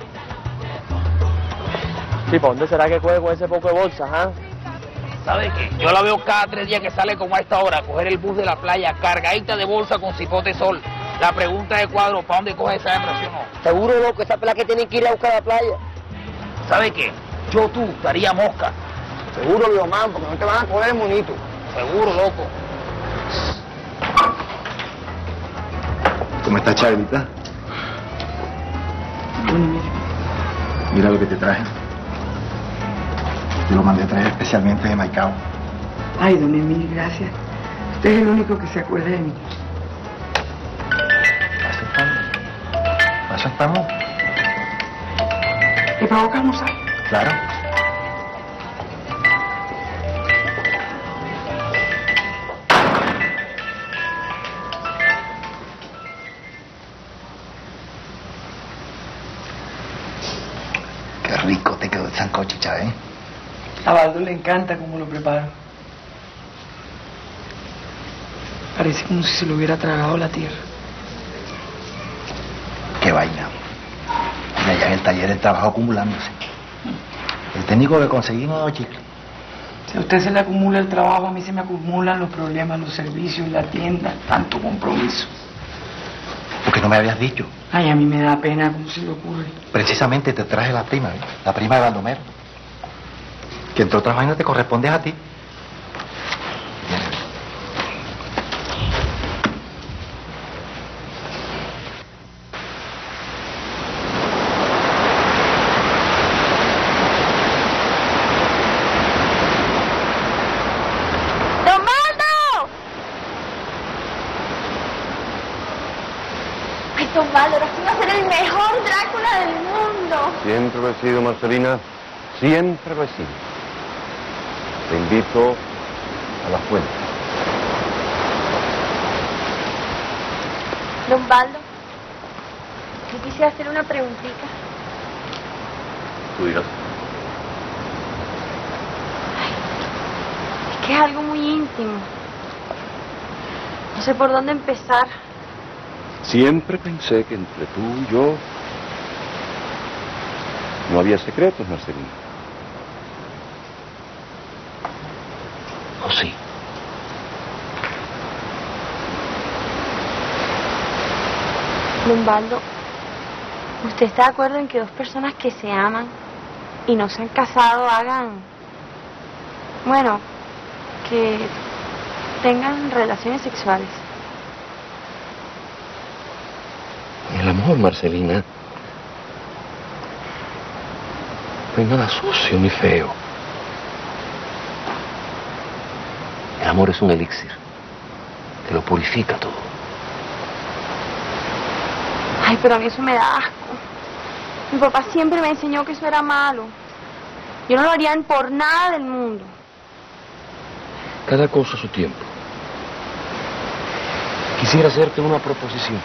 Speaker 20: Sí, ¿para dónde será que coge con ese poco de bolsas, ah?
Speaker 14: ¿Sabes qué? Yo la veo cada 3 días que sale como a esta hora a coger el bus de la playa, cargadita de bolsa con cipote sol. La pregunta es, Cuadro, ¿para dónde coge esa hembra, sí o no? Seguro, loco, esa pelada que tienen que ir a buscar a la playa. ¿Sabes qué? Yo tú estaría mosca.
Speaker 9: Seguro, viejo man, porque no te van a coger, monito.
Speaker 14: Seguro, loco.
Speaker 16: ¿Cómo está, Chabelita? Mira lo que te traje. Te lo mandé a traer especialmente de Maicao.
Speaker 2: Ay, don Emil, gracias. Usted es el único que se acuerda de mí.
Speaker 16: ¿Eso estamos?
Speaker 2: ¿Te provoca almorzar?
Speaker 16: Claro. Qué rico te quedó el sancocho, Chávez.
Speaker 2: A Baldo le encanta cómo lo preparo. Parece como si se lo hubiera tragado la tierra.
Speaker 16: Qué vaina. Y allá en el taller el trabajo acumulándose. El técnico que conseguimos 2 chicles.
Speaker 2: Si a usted se le acumula el trabajo, a mí se me acumulan los problemas, los servicios, la tienda, tanto compromiso.
Speaker 16: ¿Por qué no me habías dicho?
Speaker 2: Ay, a mí me da pena, ¿cómo se le ocurre?
Speaker 16: Precisamente te traje la prima, ¿eh? La prima de Baldomero. Que entre otras vainas te corresponde a ti.
Speaker 5: Don Baldo, ahora sí va a ser el mejor Drácula del mundo.
Speaker 10: Siempre lo he sido, Marcelina, siempre lo he sido. Te invito a la fuente.
Speaker 5: Don Baldo, yo quisiera hacer una preguntita.
Speaker 10: Tú dirás.
Speaker 5: Es que es algo muy íntimo. No sé por dónde empezar.
Speaker 10: Siempre pensé que entre tú y yo no había secretos, Marcelina.
Speaker 16: ¿O sí?
Speaker 5: Don Baldo, ¿usted está de acuerdo en que dos personas que se aman y no se han casado hagan, bueno, que tengan relaciones sexuales?
Speaker 3: El amor, Marcelina, no es nada sucio ni feo. El amor es un elixir que lo purifica todo.
Speaker 5: Ay, pero a mí eso me da asco. Mi papá siempre me enseñó que eso era malo. Yo no lo haría por nada del mundo.
Speaker 3: Cada cosa a su tiempo. Quisiera hacerte una proposición.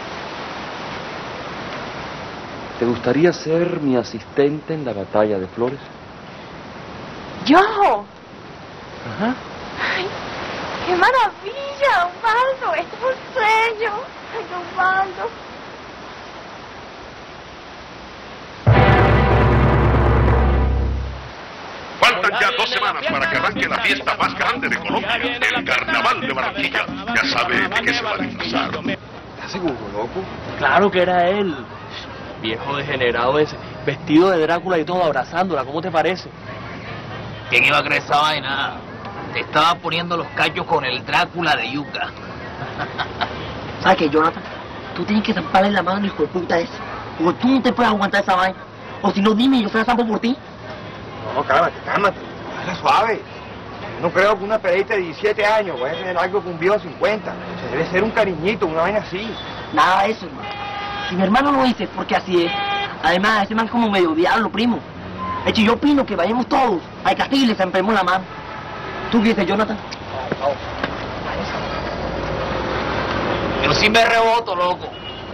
Speaker 3: ¿Te gustaría ser mi asistente en la batalla de Flores?
Speaker 5: ¿Yo?
Speaker 3: Ajá.
Speaker 5: ¡Ay, qué maravilla, Osvaldo! Esto es un sueño. ¡Ay, Osvaldo!
Speaker 10: Faltan ya 2 semanas para que arranque la fiesta más grande de Colombia, el Carnaval de Barranquilla. Ya sabe de qué se va a disfrazar.
Speaker 17: ¿Estás seguro, loco?
Speaker 20: Claro que era él. Viejo degenerado ese, vestido de Drácula y todo, abrazándola. ¿Cómo te parece?
Speaker 14: ¿Quién iba a creer esa vaina? Te estaba poniendo los cachos con el Drácula de Yuca.
Speaker 21: ¿Sabes qué, Jonathan? Tú tienes que zamparle la mano al hijo de puta ese. Porque tú no te puedes aguantar esa vaina. O si no, dime, yo se la zampo por ti.
Speaker 9: No, cálmate. Dale suave. Yo no creo que una pedita de 17 años vaya a tener algo con un viejo de 50. O sea, debe ser un cariñito, una vaina así.
Speaker 21: Nada de eso, hermano. Si mi hermano lo dice, porque así es. Además, ese man como medio diablo, primo. De hecho, yo opino que vayamos todos al castillo y le zampemos la mano. ¿Tú qué dices, Jonathan?
Speaker 14: Yo sí me reboto, loco.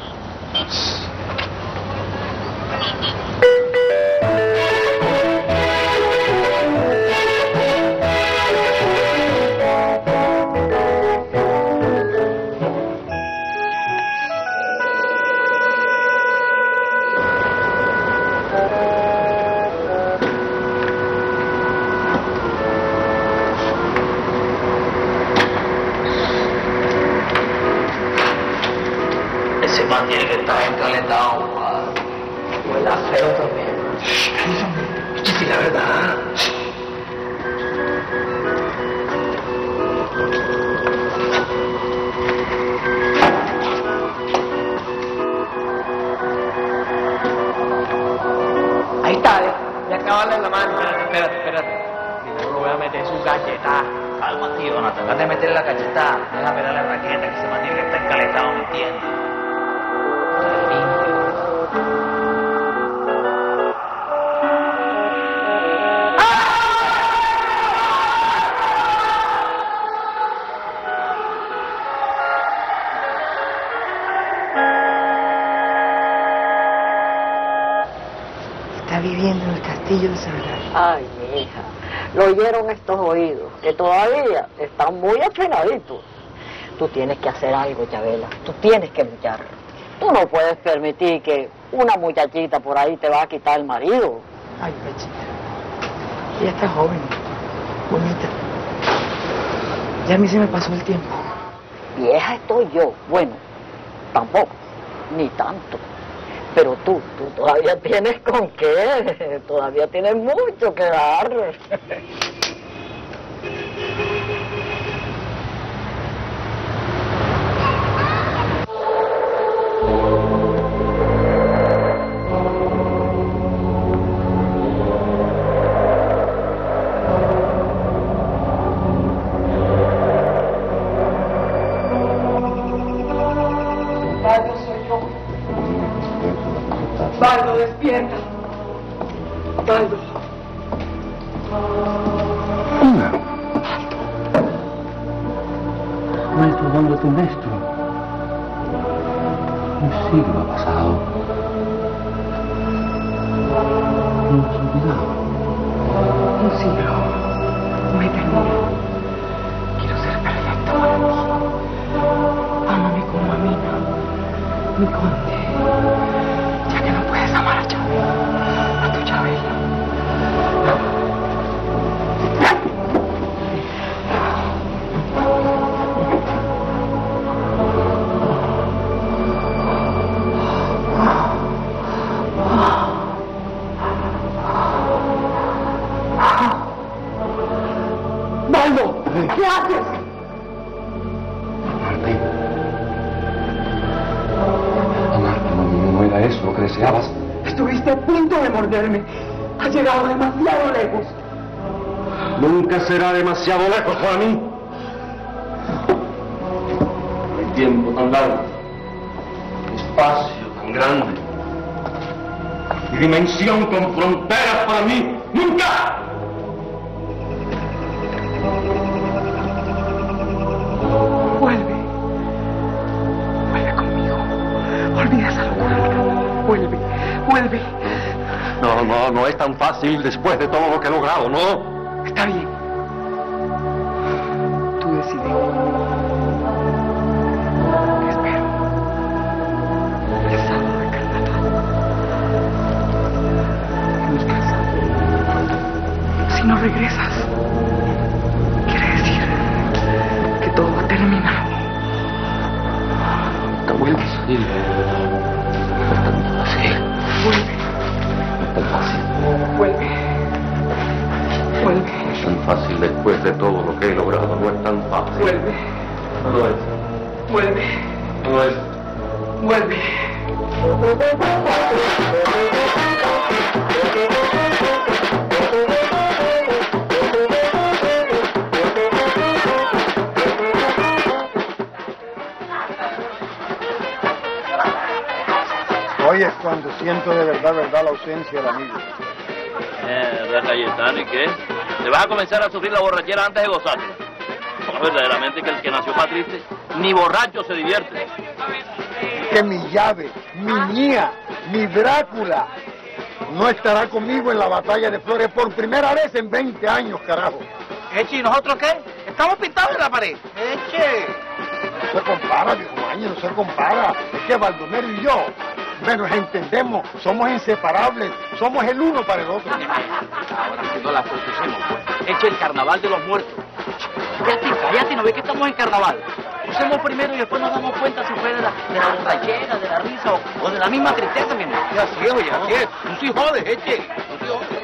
Speaker 14: Ese man tiene que estar encalentado. Huele a feo también.
Speaker 9: Esto sí, la verdad.
Speaker 21: Ahí está, ya acabarle la mano.
Speaker 20: Espérate. Primero lo voy a meter su galleta.
Speaker 14: Calma, tío, Jonathan. Antes de meterle la cacheta, déjame darle la raqueta, que se mantiene que está encalentado, ¿me entiendes?
Speaker 2: Está viviendo en el castillo de Sagrado.
Speaker 21: Ay, mi hija, lo oyeron estos oídos, que todavía están muy afinaditos. Tú tienes que hacer algo, Chabela. Tú tienes que luchar. Tú no puedes permitir que una muchachita por ahí te va a quitar el marido.
Speaker 2: Ay, Pachita. Ella está joven, bonita. Ya a mí se me pasó el tiempo.
Speaker 21: Vieja estoy yo. Bueno, tampoco, ni tanto. Pero tú todavía tienes con qué. Todavía tienes mucho que dar.
Speaker 2: Baldo, soy yo. Baldo, despierta. Baldo.
Speaker 7: Maestro Baldo, tu maestro. Un siglo ha pasado. No has olvidado.
Speaker 2: Un siglo. Una eternidad. Quiero ser perfecto para ti. Ámame como a mí, mi conde. Ya que no puedes amar a Chabela, a tu Chabela.
Speaker 4: ¡Baldo! ¿Qué haces?
Speaker 3: No era eso lo que deseabas.
Speaker 4: Estuviste a punto de morderme. Has llegado demasiado lejos.
Speaker 3: Nunca será demasiado lejos para mí. No hay tiempo tan largo, espacio tan grande y dimensión con fronteras para mí. ¡Nunca!
Speaker 4: Vuelve. Vuelve conmigo. Olvida esa locura. Vuelve. Vuelve.
Speaker 3: No es tan fácil después de todo lo que he logrado, ¿no?
Speaker 4: Está bien. Tú decides. Te espero. El sábado de carnaval. En mi casa. Si no regresas, quiere decir que todo ha terminado.
Speaker 3: Está muy fácil. No es tan fácil.
Speaker 4: Vuelve.
Speaker 3: No es tan fácil.
Speaker 4: Vuelve. Vuelve.
Speaker 3: No es tan fácil después de todo lo que he logrado. No es tan fácil.
Speaker 4: Vuelve.
Speaker 3: No lo es.
Speaker 4: Vuelve.
Speaker 3: No lo es.
Speaker 4: Vuelve.
Speaker 18: Hoy es cuando siento de verdad la ausencia del amigo.
Speaker 13: Cayetano, ¿y qué? ¿Te vas a comenzar a sufrir la borrachera antes de gozártela? No, verdaderamente que el que nació para triste, ni borracho se divierte.
Speaker 18: Que mi llave, mi mía, mi Drácula, no estará conmigo en la batalla de Flores por primera vez en 20 años, carajo.
Speaker 17: Eche, ¿y nosotros qué? Estamos pintados en la pared. Eche.
Speaker 18: No se compara, viejo Maña, no se compara. Es que Baldomero y yo, nos entendemos, somos inseparables, somos el uno para el otro.
Speaker 14: Ahora sí no la propusimos, pues. Eche el carnaval de los muertos. Cállate, ¿no ves que estamos en carnaval? Usemos primero y después nos damos cuenta si fue de la borrachera, de la risa o de la misma tristeza, mi hermano.
Speaker 17: Y así es, oye, así es. Tú sí jodes, Eche. Tú sí jodes.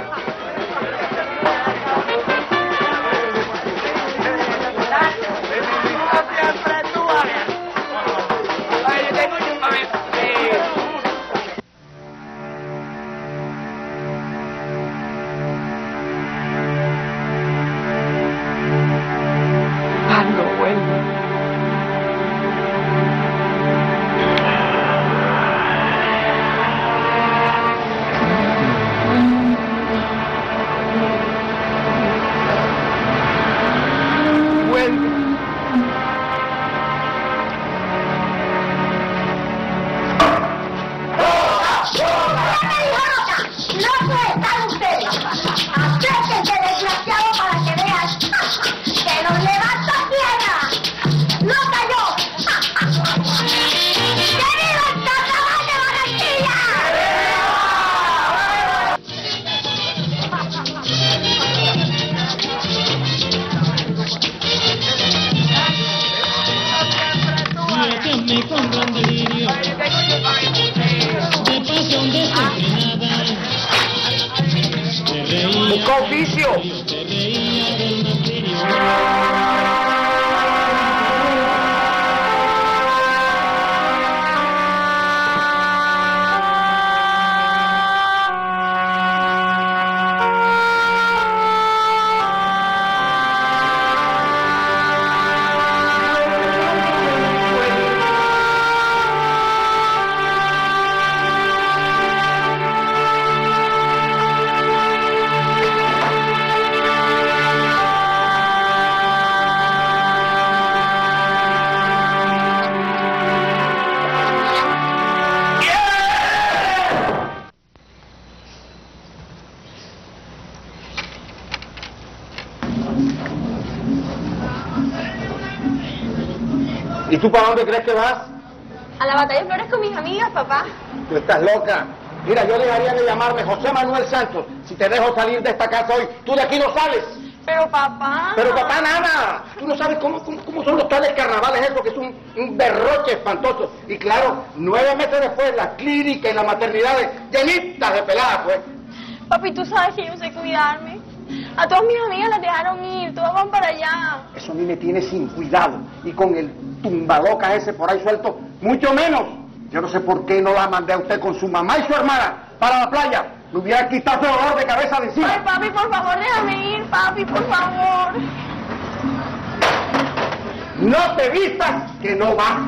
Speaker 4: Busca oficio.
Speaker 18: ¿Y tú para dónde crees que vas?
Speaker 5: A la batalla de Flores con mis amigas, papá.
Speaker 18: Tú estás loca. Mira, yo dejaría de llamarme José Manuel Santos si te dejo salir de esta casa hoy. Tú de aquí no sales.
Speaker 5: Pero papá...
Speaker 18: Pero papá, nada. Tú no sabes cómo son los tales carnavales eso, que es un derroche espantoso. Y claro, 9 meses después, la clínica y la maternidad llenitas de peladas, pues.
Speaker 5: Papi, tú sabes que yo sé cuidarme. A todas mis amigas las dejaron ir, todas van para allá.
Speaker 18: Eso a mí me tiene sin cuidado. Y con el tumbabocas ese por ahí suelto, mucho menos. Yo no sé por qué no la mandé a usted con su mamá y su hermana para la playa. Le hubiera quitado ese dolor de cabeza de encima.
Speaker 5: Ay, papi, por favor, déjame ir, papi, por favor.
Speaker 18: No te vistas, que no vas.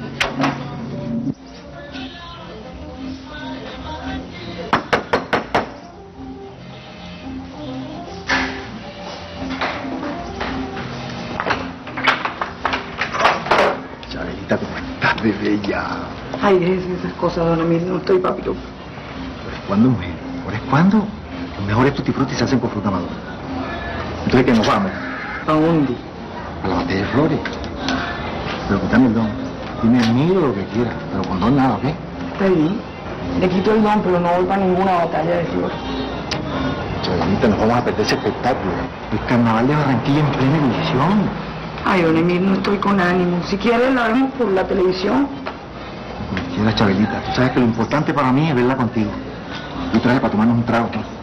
Speaker 16: Chabelita, ¿cómo estás de bella?
Speaker 2: Ay, déjese esas cosas, don Emilio, no estoy, papito.
Speaker 16: ¿Por cuándo, mujer? ¿Por cuándo? Los mejores tutti frutti se hacen con fruta madura. Entonces, ¿qué nos vamos?
Speaker 2: ¿A dónde?
Speaker 16: A la batalla de flores. Pero quítame el don. Dime mil lo que quieras, pero con don nada, ¿ok?
Speaker 2: Está bien. Le quito el don, pero no voy para ninguna batalla de flores.
Speaker 16: Chabelita, nos vamos a perder ese espectáculo. El carnaval de Barranquilla en plena emisión.
Speaker 2: Ay, don Emilio, no estoy con ánimo. Si quieres, la vemos por la televisión.
Speaker 16: Como quieras, Chabelita. Tú sabes que lo importante para mí es verla contigo. Yo traje para tomarnos un trago, ¿no?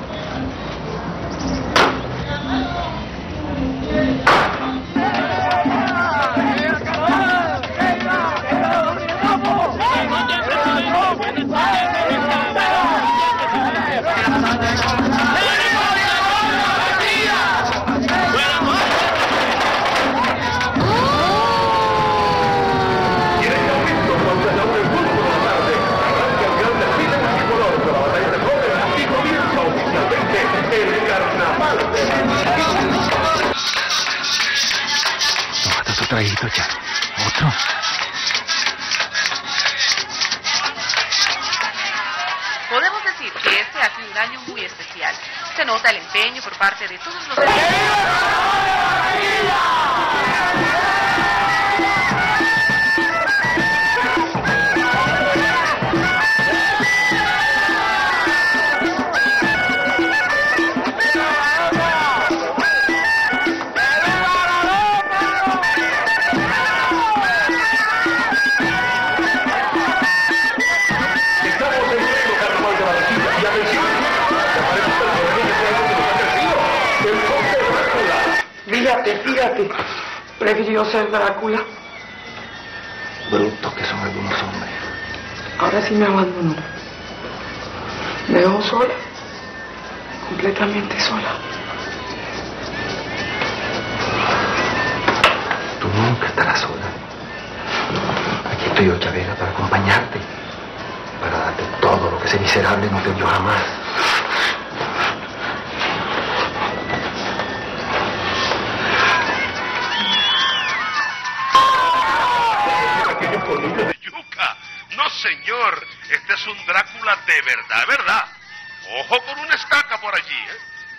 Speaker 16: Otro traguito, ya. Otro.
Speaker 12: Podemos decir que este ha sido un año muy especial. Se nota el empeño por parte de todos los...
Speaker 2: Fíjate, prefirió ser Drácula.
Speaker 16: Brutos que son algunos hombres.
Speaker 2: Ahora sí me abandonó. Me dejó sola, completamente sola.
Speaker 16: Tú nunca estarás sola. Aquí estoy yo, Chabela, para acompañarte, para darte todo lo que ese miserable no te dio jamás.
Speaker 10: De yuca. No, señor. Este es un Drácula de verdad, ¿verdad? Ojo con una estaca por allí, ¿eh?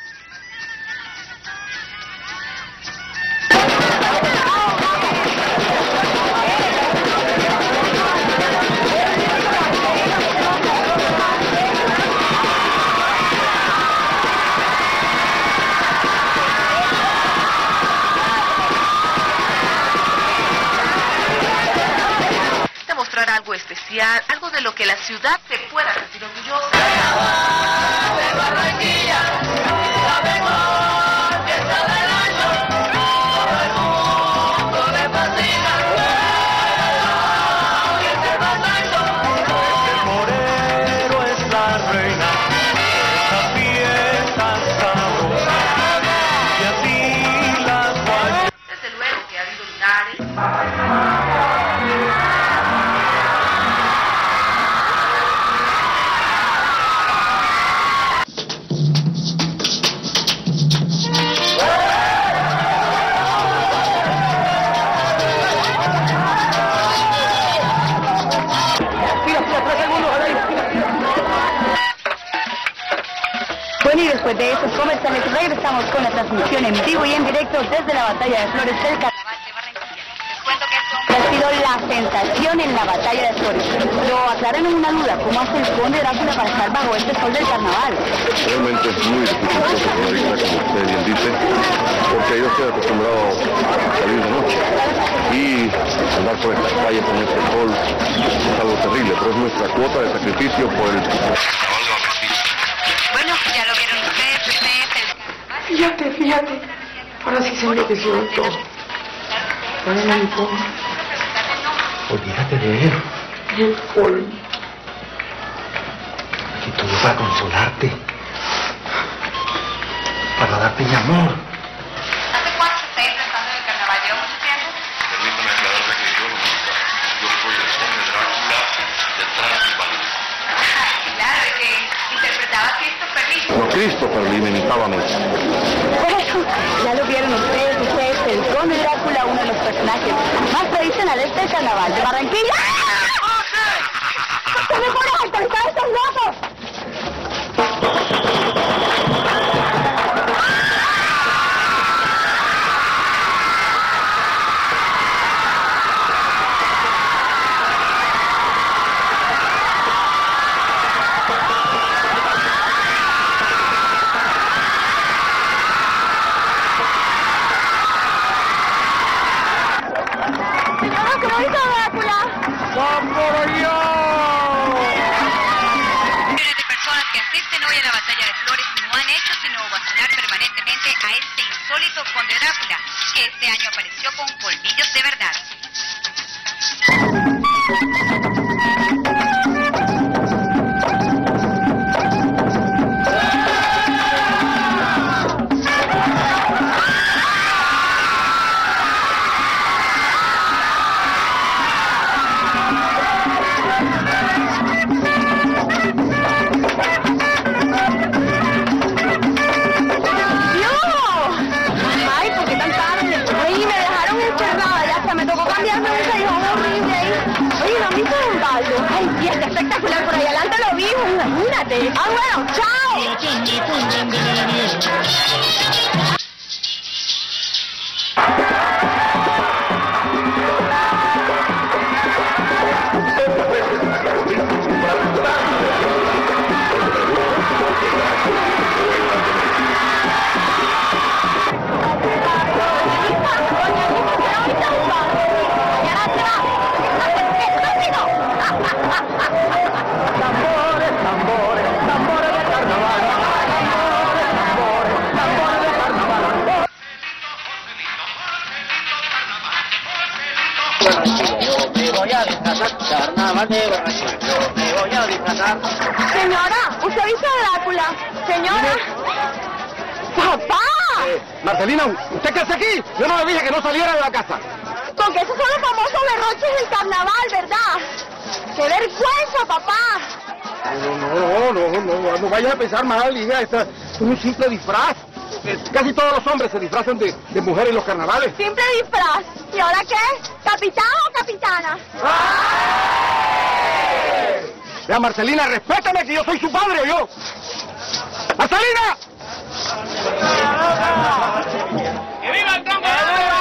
Speaker 12: Demostrar algo especial, algo de lo que la ciudad se pueda sentir orgullosa.
Speaker 4: De Barranquilla, la mejor fiesta del año, todo el mundo le fascina, y este bailando.
Speaker 7: El moreno es la reina, esta fiesta sabrosa, y así las guayas.
Speaker 12: Desde luego que ha habido lugares...
Speaker 22: Bueno, y después de esos comerciales regresamos con la transmisión en vivo y en directo desde la Batalla de Flores del Carnaval de Barranquilla. Les cuento que ha sido la sensación en la Batalla de Flores. Pero aclárenos una duda, ¿cómo hace el conde Drácula para estar bajo este sol del carnaval?
Speaker 19: Realmente es muy dificultoso, señorita, como usted bien dice, porque yo estoy acostumbrado a salir de noche y andar por estas calles con este sol es algo terrible, pero es nuestra cuota de sacrificio por el...
Speaker 11: Bueno, ya lo vieron ustedes, este es el carnaval.
Speaker 2: Fíjate. Ahora sí se enloqueció del todo. Dale el licor.
Speaker 16: Olvídate de él.
Speaker 2: El colmo.
Speaker 16: Aquí estoy yo para consolarte. Para darte mi amor.
Speaker 11: ¿Hace cuánto se está intentando en el carnaval? ¿Lleva mucho tiempo?
Speaker 19: Permítame aclararle que yo no me encargo. Yo soy el conde Drácula de Transilvania.
Speaker 11: Claro, el que interpretaba a Christopher Lee.
Speaker 19: No, Christopher Lee me imitaba a mí.
Speaker 22: Bueno, ya lo vieron ustedes, el conde Drácula, uno de los personajes más tradicionales del carnaval de Barranquilla. ¡Se me fueron a alcanzar estos locos!
Speaker 11: Conde Drácula, que este año apareció con colmillos de verdad. Espectacular, por ahí adelante lo vi, imagínate. Ah, bueno, chao.
Speaker 15: Carnaval de Barranquilla, yo me voy a disfrazar.
Speaker 22: Señora, ¿usted ha visto a Drácula? Señora. ¡Papá!
Speaker 9: Marcelina, ¿usted qué hace aquí? Yo no le dije que no saliera de la casa.
Speaker 22: Porque esos son los famosos derroches del carnaval, ¿verdad? ¡Qué vergüenza, papá!
Speaker 9: No vayas a pensar mal, hija. Esto es un simple disfraz. Casi todos los hombres se disfrazan de mujer en los carnavales.
Speaker 22: Simple disfraz. ¿Y ahora qué? ¿Capitán o capitana?
Speaker 9: Vea, Marcelina, respétame que yo soy su padre, ¿o yo? ¡Marcelina!
Speaker 13: ¡Que viva el tronco!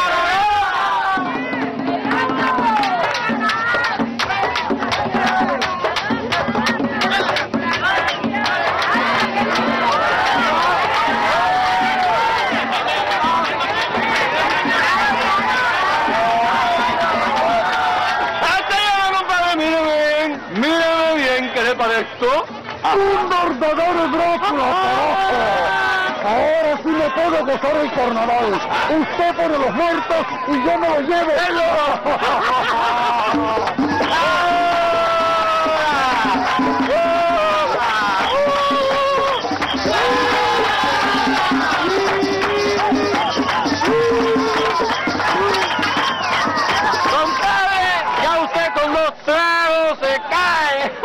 Speaker 9: ¿Parezco? ¡Un verdadero Drácula, carajo! Ahora sí me puedo gozar el carnaval. Usted pone los muertos y yo me los llevo.
Speaker 13: ¡Compadre! Ya usted con los tragos se cae.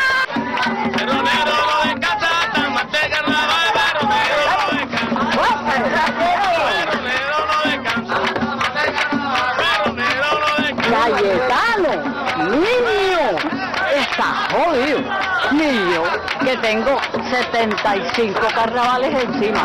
Speaker 21: Cayetano, niño, está jodido. Niño, que tengo 75 carnavales encima.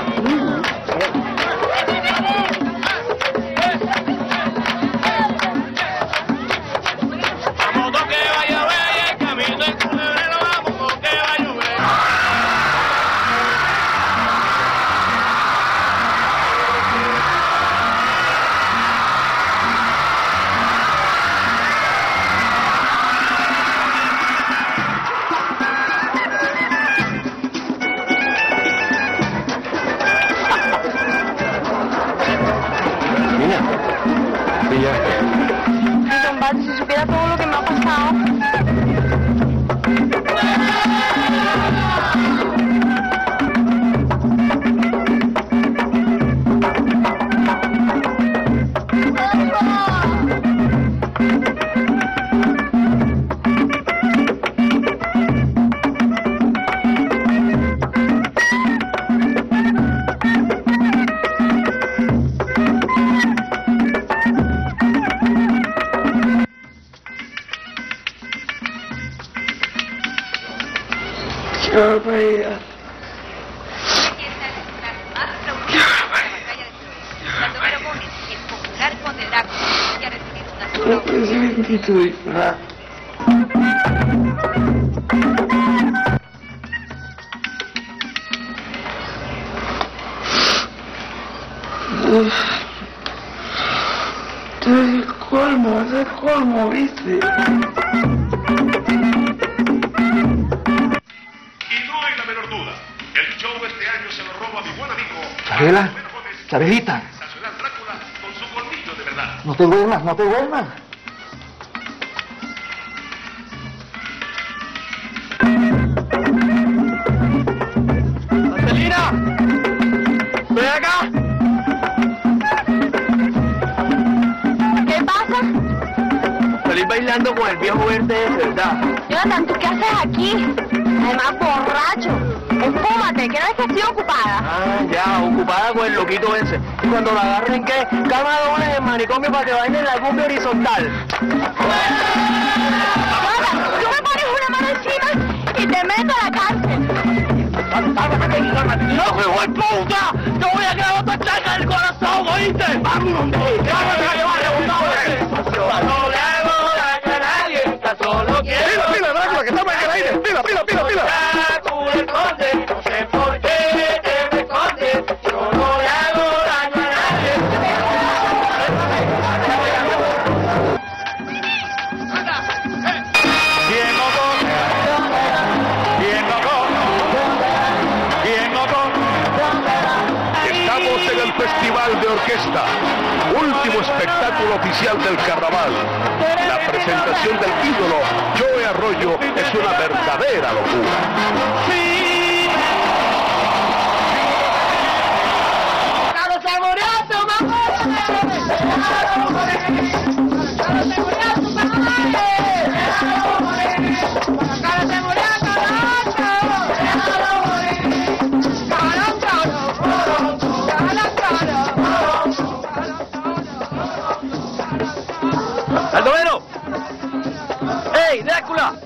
Speaker 2: bendito disfraz. Es el colmo, ¿viste?
Speaker 10: Y no hay la menor duda, el show este año se lo roba a mi buen amigo
Speaker 16: Chabela, Chabelita.
Speaker 10: Sensacional Drácula con su colmillo de verdad.
Speaker 16: No te duermas, no te duermas.
Speaker 13: ¡Marcelina! ¡Ven acá!
Speaker 5: ¿Qué pasa?
Speaker 13: Salí bailando con el viejo verde ese, ¿verdad?
Speaker 5: Jonathan, ¿tú qué haces aquí? Además, borracho. Enfúmate, que no es que estoy ocupada.
Speaker 13: Ah, ya, ocupada con el loquito ese. Y cuando la agarren, ¿qué? Cama doble en el manicomio para que bailen la cumbia horizontal.
Speaker 5: Jonathan, tú me pones una mano encima y te meto a la cárcel.
Speaker 13: ¡No, hijo de puta! ¡Te voy a clavar otra chaca en el corazón, ¿oíste? ¡Vamos! No le hago daño a nadie, tan solo quiero...
Speaker 9: ¡Pila, pila, Drácula, que estamos en el aire! ¡Pila, pila, pila, pila!
Speaker 13: No sé por qué te me escondes, yo no le hago daño a nadie.
Speaker 9: ¿Quién no Estamos en el Festival de Orquesta, último espectáculo oficial del carnaval. La presentación del ídolo Joe Arroyo es una verdadera locura.
Speaker 13: ¡Baldomero! ¡Ey, Drácula!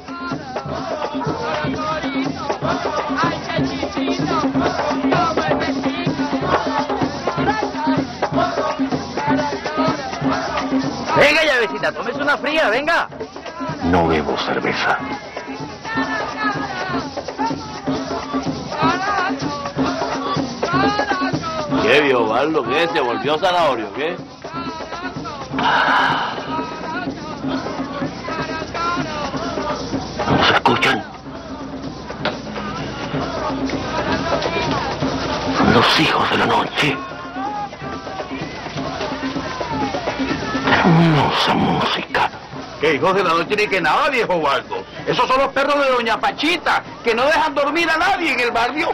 Speaker 13: Venga, llavecita, tómese una fría, venga.
Speaker 9: No bebo cerveza.
Speaker 13: ¿Qué vio, Baldo? ¿Qué? ¿Se volvió zanahorio? ¿Qué?
Speaker 9: ¿No se escuchan? Son los hijos de la noche. Hermosa música.
Speaker 17: ¿Qué hijos de la noche ni que nada, viejo Baldo? Esos son los perros de Doña Pachita, que no dejan dormir a nadie en el barrio.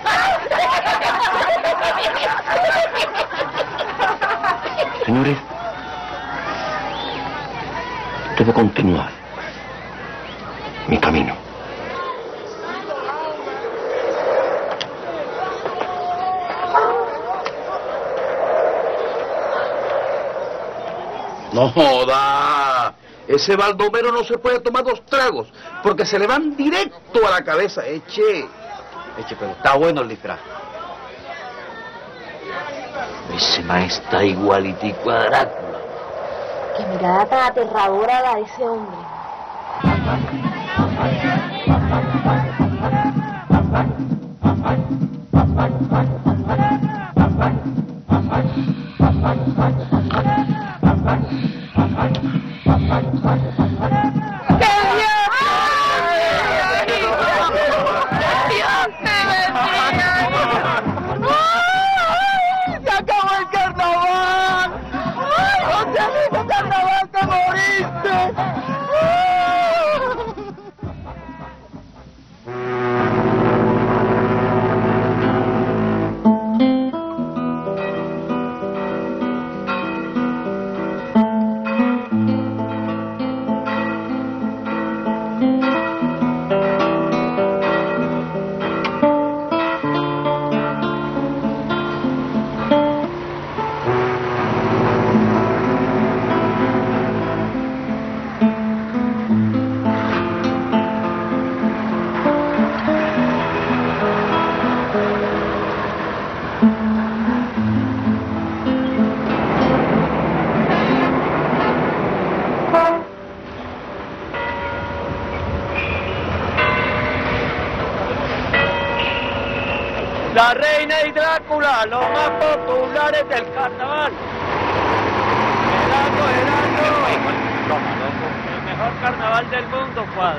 Speaker 9: Señores, debo continuar mi camino.
Speaker 17: No joda. Ese Baldomero no se puede tomar 2 tragos, porque se le van directo a la cabeza. Eche, pero está bueno el disfraz.
Speaker 13: Ese maestro está igualitico a Drácula.
Speaker 5: Qué mirada tan aterradora la de ese hombre.
Speaker 20: Reina y Drácula, los más populares del carnaval. El mejor carnaval del mundo, padre.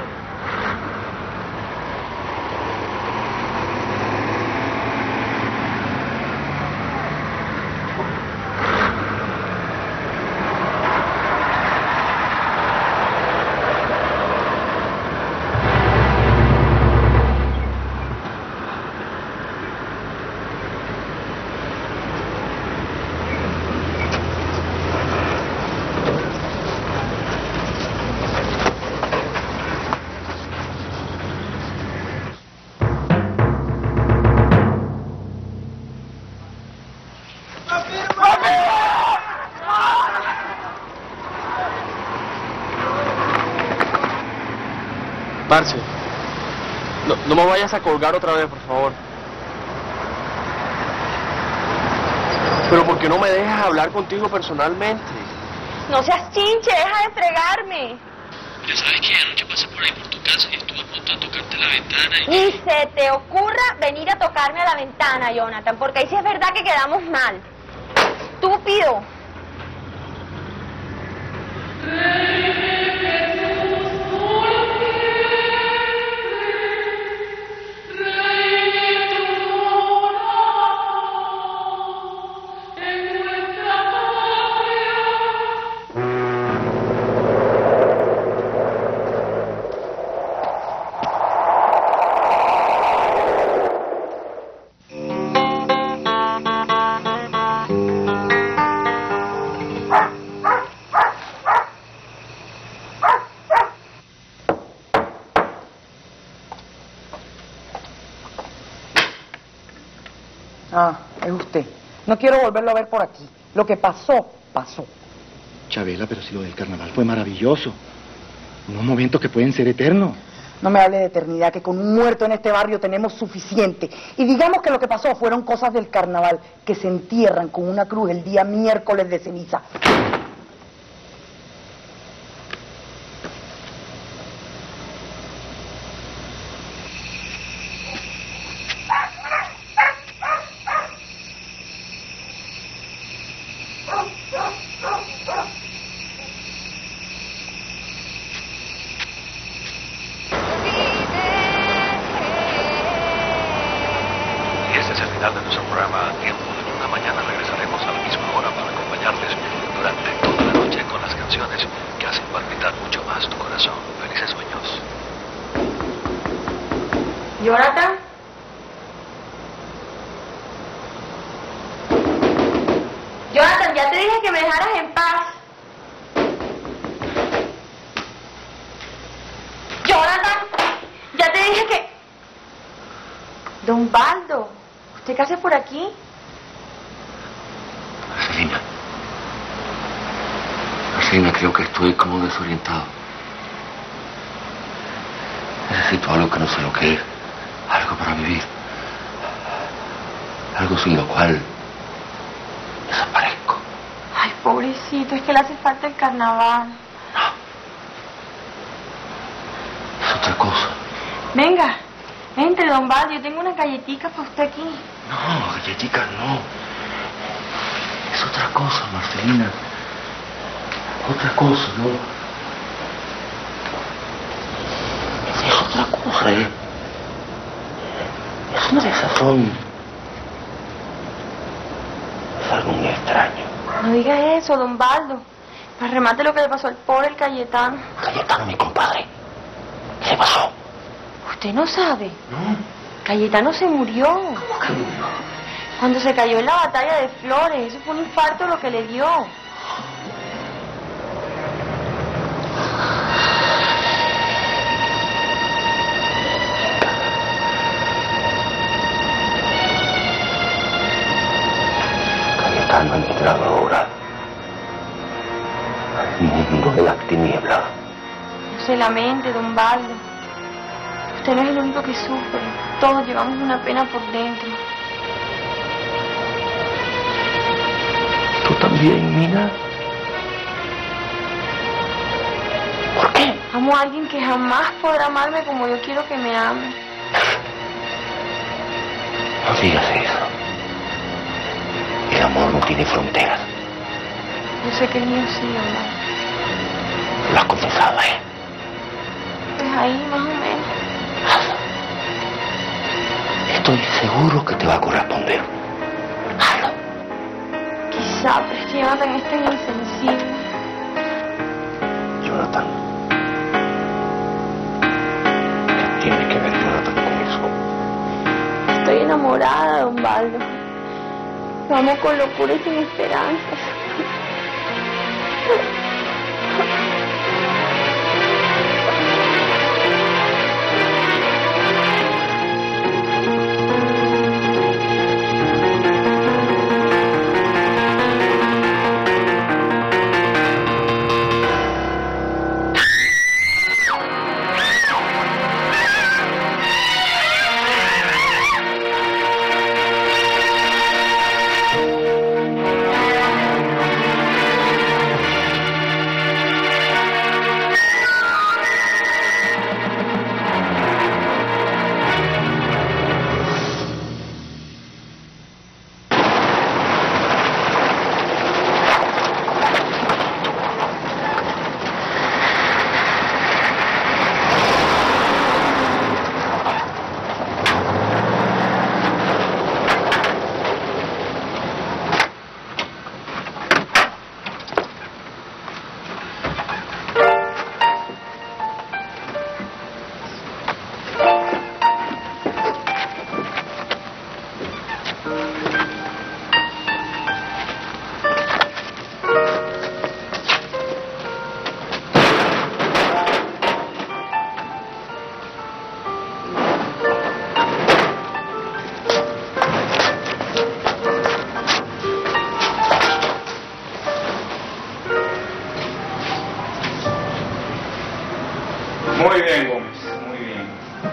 Speaker 1: Marce, no me vayas a colgar otra vez, por favor. Pero ¿por qué no me dejas hablar contigo personalmente?
Speaker 5: No seas chinche, deja de fregarme.
Speaker 1: Ya sabes que anoche pasé por ahí por tu casa y estuve a punto de tocarte la ventana y...
Speaker 5: Ni se te ocurra venir a tocarme a la ventana, Jonathan, porque ahí sí es verdad que quedamos mal. Estúpido.
Speaker 2: Ah, es usted. No quiero volverlo a ver por aquí. Lo que pasó, pasó.
Speaker 6: Chabela, pero si lo del carnaval fue maravilloso. Unos momentos que pueden ser eternos.
Speaker 2: No me hable de eternidad, que con un muerto en este barrio tenemos suficiente. Y digamos que lo que pasó fueron cosas del carnaval, que se entierran con una cruz el día miércoles de ceniza.
Speaker 10: De nuestro programa Tiempo de Luna. Mañana regresaremos a la misma hora para acompañarles durante toda la noche con las canciones que hacen palpitar mucho más tu corazón. Felices sueños.
Speaker 5: Jonathan. Jonathan, ya te dije que me dejaras en paz. Jonathan, ya te dije que... Don Baldo. ¿Usted qué hace por aquí?
Speaker 3: Marcelina, creo que estoy como desorientado. Necesito algo que no sé lo que es. Algo para vivir. Algo sin lo cual desaparezco.
Speaker 5: Ay, pobrecito, es que le hace falta el carnaval.
Speaker 3: Es otra cosa.
Speaker 5: Venga, entre, don Baldo, yo tengo unas galletitas para usted aquí.
Speaker 3: No, galletitas no. Es otra cosa, Marcelina. Otra cosa, ¿no? Es otra cosa, ¿eh? Es una desazón. Es algo muy extraño.
Speaker 5: No diga eso, don Baldo. Para remate lo que le pasó al pobre el Cayetano.
Speaker 3: Cayetano, mi compadre. ¿Qué le pasó?
Speaker 5: ¿Usted no sabe?
Speaker 3: No.
Speaker 5: Cayetano se murió.
Speaker 3: ¿Cómo que murió?
Speaker 5: Cuando se cayó en la batalla de Flores. Eso fue un infarto lo que le dio.
Speaker 3: Cayetano ha entrado ahora al mundo de las tinieblas.
Speaker 5: No se lamente, don Baldo. Usted no es el único que sufre. Todos llevamos una pena por dentro.
Speaker 3: ¿Tú también, Mina? ¿Por qué?
Speaker 5: Amo a alguien que jamás podrá amarme como yo quiero que me ame.
Speaker 3: No digas eso. El amor no tiene fronteras.
Speaker 5: Yo sé que el mío sí, mamá.
Speaker 3: Lo has confesado, ¿eh?
Speaker 5: Pues ahí, más o menos.
Speaker 3: Estoy seguro que te va a corresponder.
Speaker 5: Quizá, pero es que Jonathan es tan insensible.
Speaker 3: Jonathan. ¿Qué tiene que ver Jonathan con eso?
Speaker 5: Estoy enamorada de Osvaldo. Lo amo con locura y sin esperanza.
Speaker 8: Muy bien, Gómez, muy bien.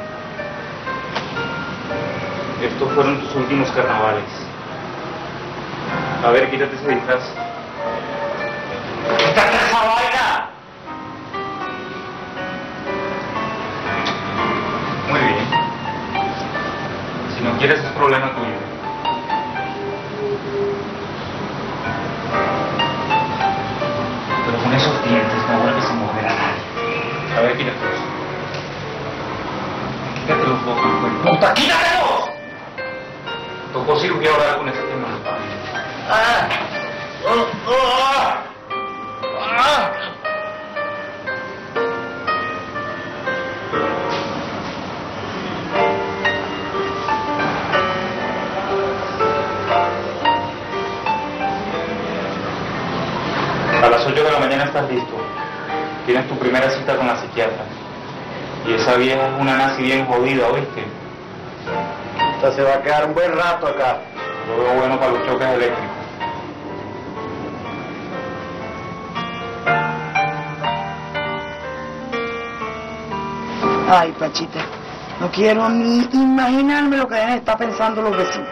Speaker 8: Estos fueron tus últimos carnavales. A ver, quítate ese disfraz. ¡Quítate esa vaina! Muy bien. Si no quieres es problema tuyo. Pero con esos dientes no vuelves a mover a nadie. A ver, quítatelos. Quítatelos, loco. ¡Puta, quítatelos! Tocó cirugía oral con ese tema. A las 8 de la mañana estás listo. Tienes tu primera cita con la psiquiatra. Y esa vieja es una nazi bien jodida, ¿oíste?
Speaker 18: Esta se va a quedar un buen rato acá.
Speaker 8: Lo veo bueno para los choques eléctricos.
Speaker 2: Ay, Pachita, no quiero ni imaginarme lo que deben estar pensando los vecinos.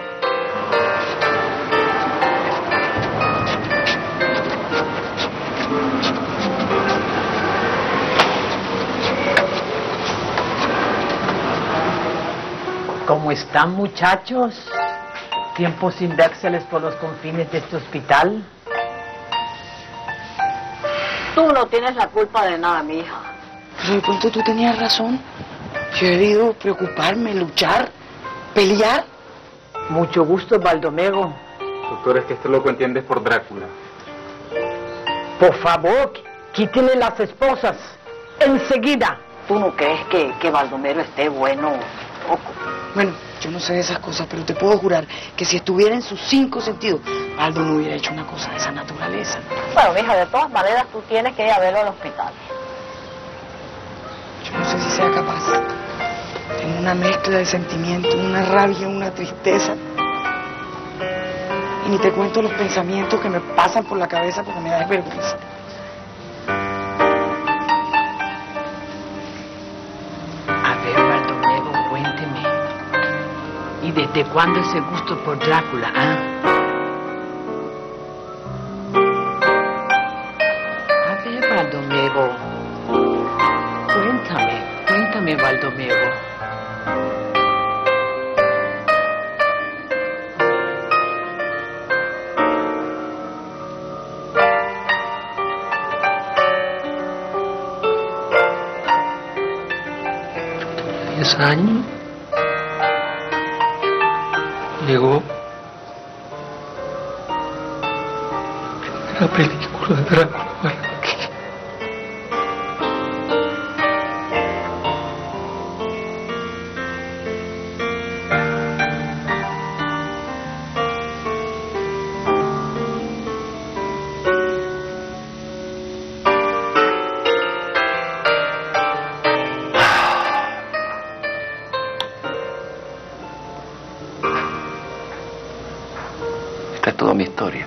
Speaker 21: ¿Cómo están, muchachos? ¿Tiempo sin vérseles por los confines de este hospital? Tú no tienes la culpa de nada, mi hija.
Speaker 2: Pero de pronto tú tenías razón. Yo he debido preocuparme, luchar, pelear.
Speaker 21: Mucho gusto, Baldomero.
Speaker 8: Doctor, es que este loco entiende por Drácula.
Speaker 21: Por favor, quítenle las esposas. Enseguida. ¿Tú no crees que Baldomero esté bueno?
Speaker 2: Bueno, yo no sé de esas cosas, pero te puedo jurar que si estuviera en sus 5 sentidos, Aldo no hubiera hecho una cosa de esa naturaleza.
Speaker 21: Bueno, mija, de todas maneras tú tienes que ir a verlo al hospital.
Speaker 2: Yo no sé si sea capaz. Tengo una mezcla de sentimientos, una rabia, una tristeza. Y ni te cuento los pensamientos que me pasan por la cabeza porque me da vergüenza.
Speaker 21: A ver, Baldomero, cuénteme. ¿Y desde cuándo ese gusto por Drácula, ah? A ver, Baldomero. Cuéntame, Baldomero.
Speaker 16: 10 años, llegó la película de Drácula Barranquilla.
Speaker 3: Esta es toda mi historia.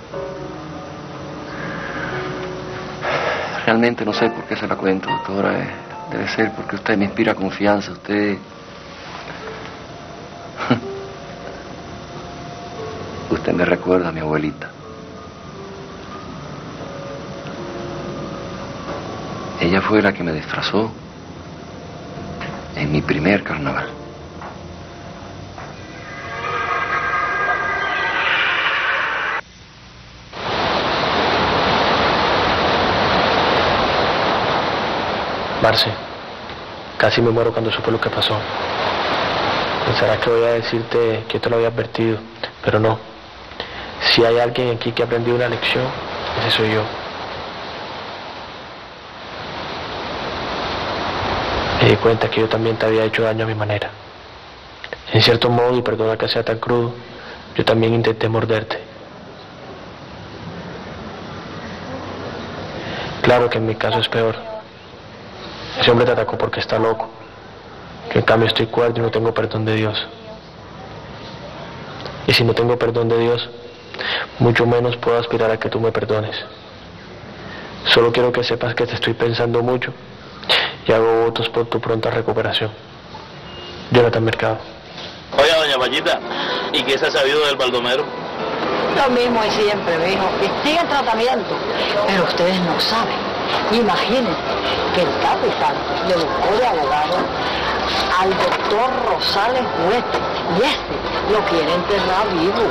Speaker 3: Realmente no sé por qué se la cuento, doctora. Debe ser porque usted me inspira confianza. Usted me recuerda a mi abuelita. Ella fue la que me disfrazó en mi primer carnaval.
Speaker 20: Marce, casi me muero cuando supe lo que pasó. Pensarás que voy a decirte que te lo había advertido, pero no. Si hay alguien aquí que ha aprendido una lección, ese soy yo. Me di cuenta que yo también te había hecho daño a mi manera. En cierto modo, y perdona que sea tan crudo, yo también intenté morderte. Claro que en mi caso es peor. Ese hombre te atacó porque está loco. Yo en cambio estoy cuerdo y no tengo perdón de Dios. Y si no tengo perdón de Dios, mucho menos puedo aspirar a que tú me perdones. Solo quiero que sepas que te estoy pensando mucho y hago votos por tu pronta recuperación. Jonathan Mercado.
Speaker 13: Oiga, doña Pachita, ¿y qué se ha sabido del Baldomero?
Speaker 21: Lo mismo de siempre, mijo. Que sigue en tratamiento. Pero ustedes no saben. Imaginen que el capitán le buscó de abogado al doctor Rosales Huete y este lo quiere enterrar vivo.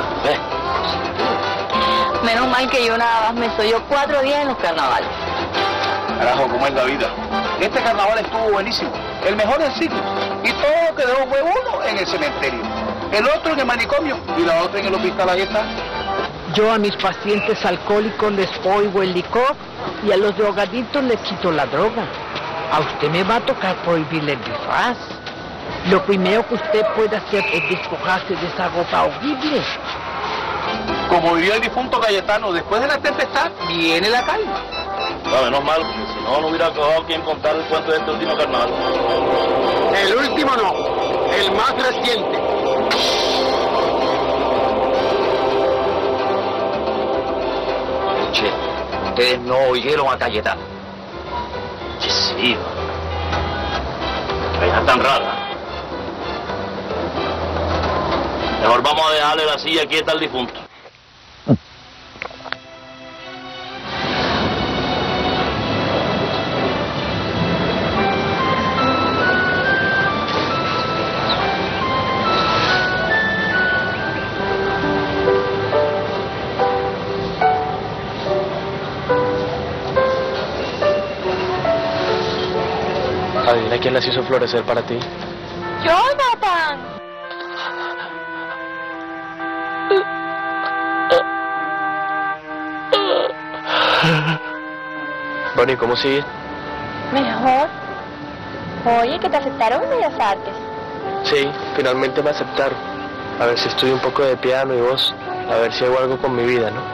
Speaker 21: Menos mal que yo nada más me soy yo 4 días en los carnavales.
Speaker 17: Carajo, ¿cómo es la vida? Este carnaval estuvo buenísimo, el mejor del siglo. Y todo lo que dejó fue uno en el cementerio, el otro en el manicomio y la otra en el hospital. Ahí está.
Speaker 4: Yo a mis pacientes alcohólicos les oigo el licor y a los drogaditos les quito la droga. A usted me va a tocar prohibirle el disfraz. Lo primero que usted puede hacer es despojarse de esa ropa horrible.
Speaker 17: Como diría el difunto Cayetano, después de la tempestad viene la calma.
Speaker 13: No, menos mal, porque si no, no hubiera acabado quien contar el cuento de este último carnaval.
Speaker 18: El último no, el más reciente.
Speaker 17: Che, ustedes no oyeron a Cayetano.
Speaker 13: Che, sí, que tan rara. Mejor vamos a dejarle la silla quieta al difunto.
Speaker 20: Adivina quién las hizo florecer para ti.
Speaker 5: ¡Jonathan!
Speaker 20: Bueno, ¿y cómo sigue?
Speaker 5: Mejor. Oye, que te aceptaron en Bellas Artes.
Speaker 20: Sí, finalmente me aceptaron. A ver si estudio un poco de piano y voz. A ver si hago algo con mi vida, ¿no?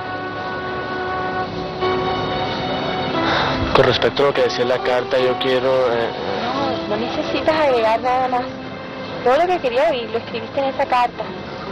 Speaker 20: Con respecto a lo que decía en la carta, yo quiero...
Speaker 5: No necesitas agregar nada más. Todo lo que quería oír lo escribiste en esa carta.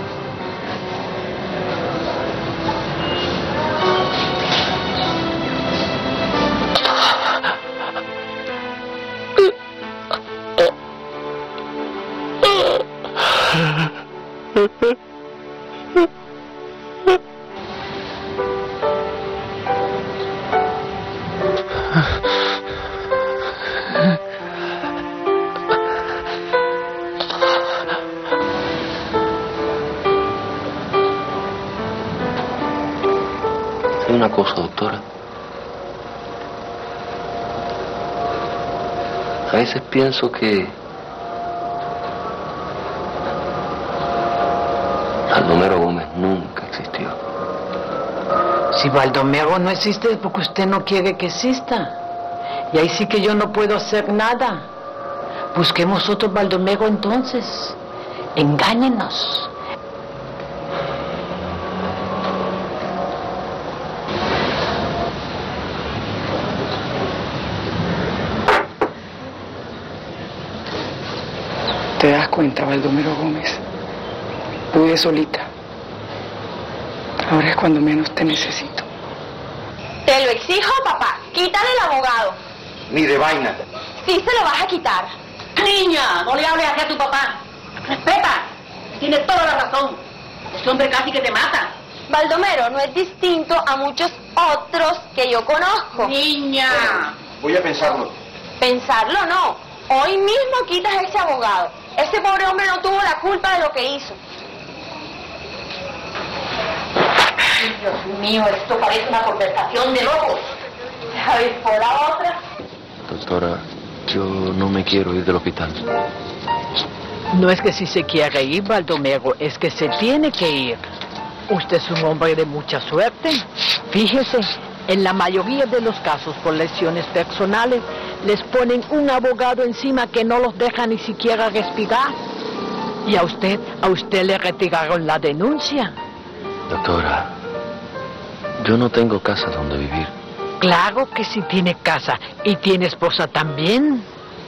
Speaker 3: ¿Sabe una cosa, doctora? A veces pienso que
Speaker 4: Si Baldomero no existe es porque usted no quiere que exista. Y ahí sí que yo no puedo hacer nada. Busquemos otro Baldomero entonces. Engáñenos.
Speaker 7: ¿Te das cuenta, Baldomero Gómez? Pude solita. Ahora es cuando menos te necesito.
Speaker 5: Te lo exijo, papá. Quítale el abogado.
Speaker 9: Ni de vaina.
Speaker 5: Sí se lo vas a quitar.
Speaker 14: Niña, no le hables así a tu papá. Respeta. Tiene toda la razón. Ese hombre casi que te mata.
Speaker 5: Baldomero no es distinto a muchos otros que yo conozco.
Speaker 14: Niña.
Speaker 9: Voy a pensarlo.
Speaker 5: Pensarlo no. Hoy mismo quitas a ese abogado. Ese pobre hombre no tuvo la culpa de lo que hizo.
Speaker 14: Ay, Dios mío, esto parece una conversación de locos.
Speaker 5: A ver, por la otra.
Speaker 19: Doctora, yo no me quiero ir del hospital.
Speaker 4: No es que si se quiera ir, Baldomero, es que se tiene que ir. Usted es un hombre de mucha suerte. Fíjese, en la mayoría de los casos por lesiones personales, les ponen un abogado encima que no los deja ni siquiera respirar. Y a usted le retiraron la denuncia.
Speaker 19: Doctora, yo no tengo casa donde vivir.
Speaker 4: Claro que sí tiene casa. Y tiene esposa también.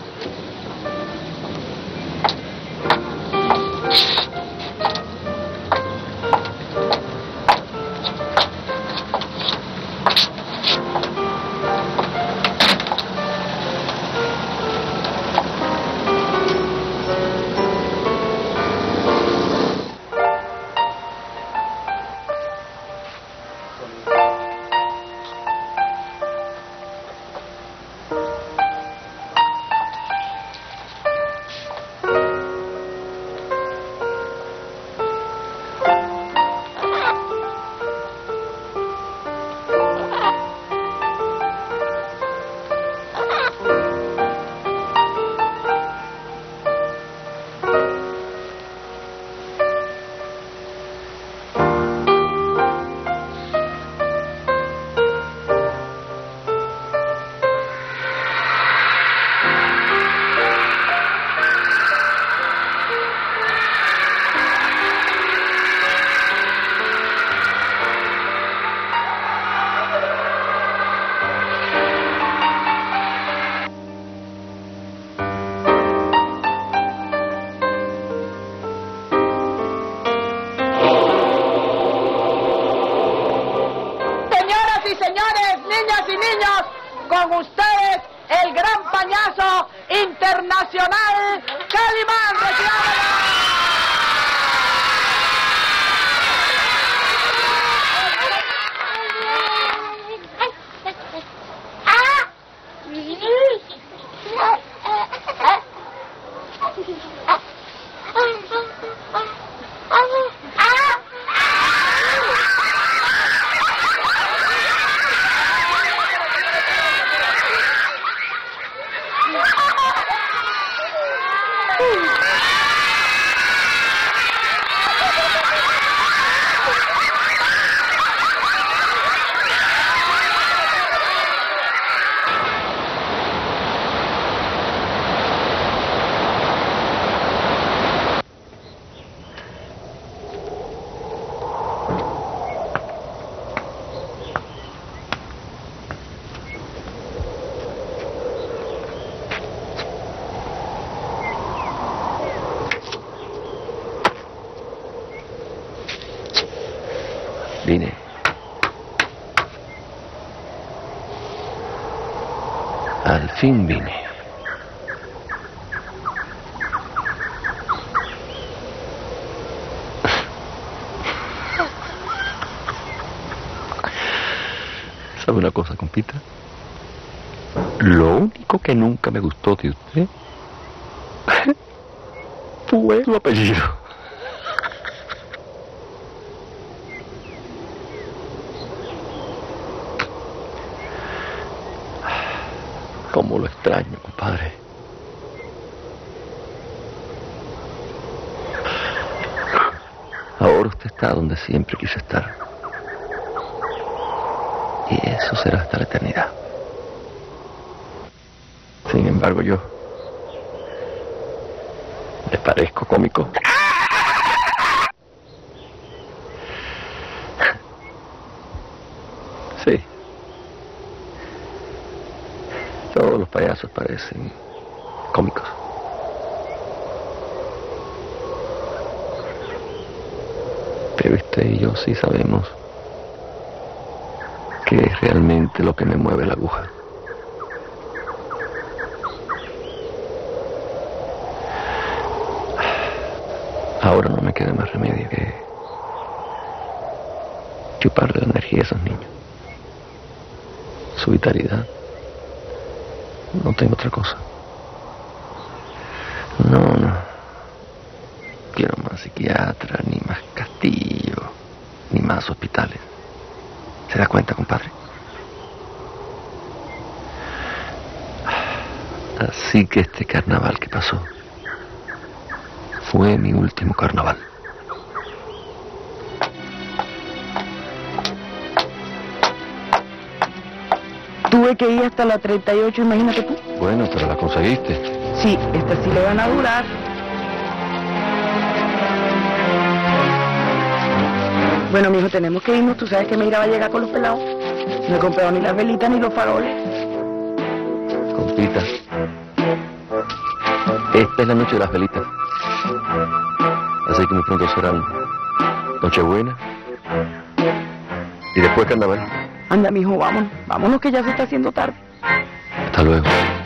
Speaker 4: Con ustedes, el gran payaso internacional, Calimán.
Speaker 19: Vine. Al fin vine. ¿Sabe una cosa, compita? Lo único que nunca me gustó de usted fue su apellido. Cómo lo extraño, compadre. Ahora usted está donde siempre quise estar.
Speaker 3: Y eso será hasta la eternidad. Sin embargo, yo ¿les parezco cómico? Sí. Todos los payasos parecen cómicos. Pero usted y yo sí sabemos qué es realmente lo que me mueve la aguja. Ahora no me queda más remedio que chuparle la energía a esos niños. Su vitalidad. No tengo otra cosa. No. Quiero más psiquiatra, ni más castillo, ni más hospitales. ¿Se da cuenta, compadre? Así que este carnaval que pasó fue mi último carnaval.
Speaker 2: Tuve que ir hasta la 38, imagínate tú.
Speaker 3: Bueno, pero la conseguiste.
Speaker 2: Sí, esta sí le van a durar. Bueno, mijo, tenemos que irnos. Tú sabes que Meira va a llegar con los pelados. No he comprado ni las velitas ni los faroles.
Speaker 3: Compita, esta es la noche de las velitas. Así que muy pronto serán Nochebuena y después carnaval.
Speaker 2: Anda, mijo, vámonos. Vámonos que ya se está haciendo tarde.
Speaker 3: Hasta luego.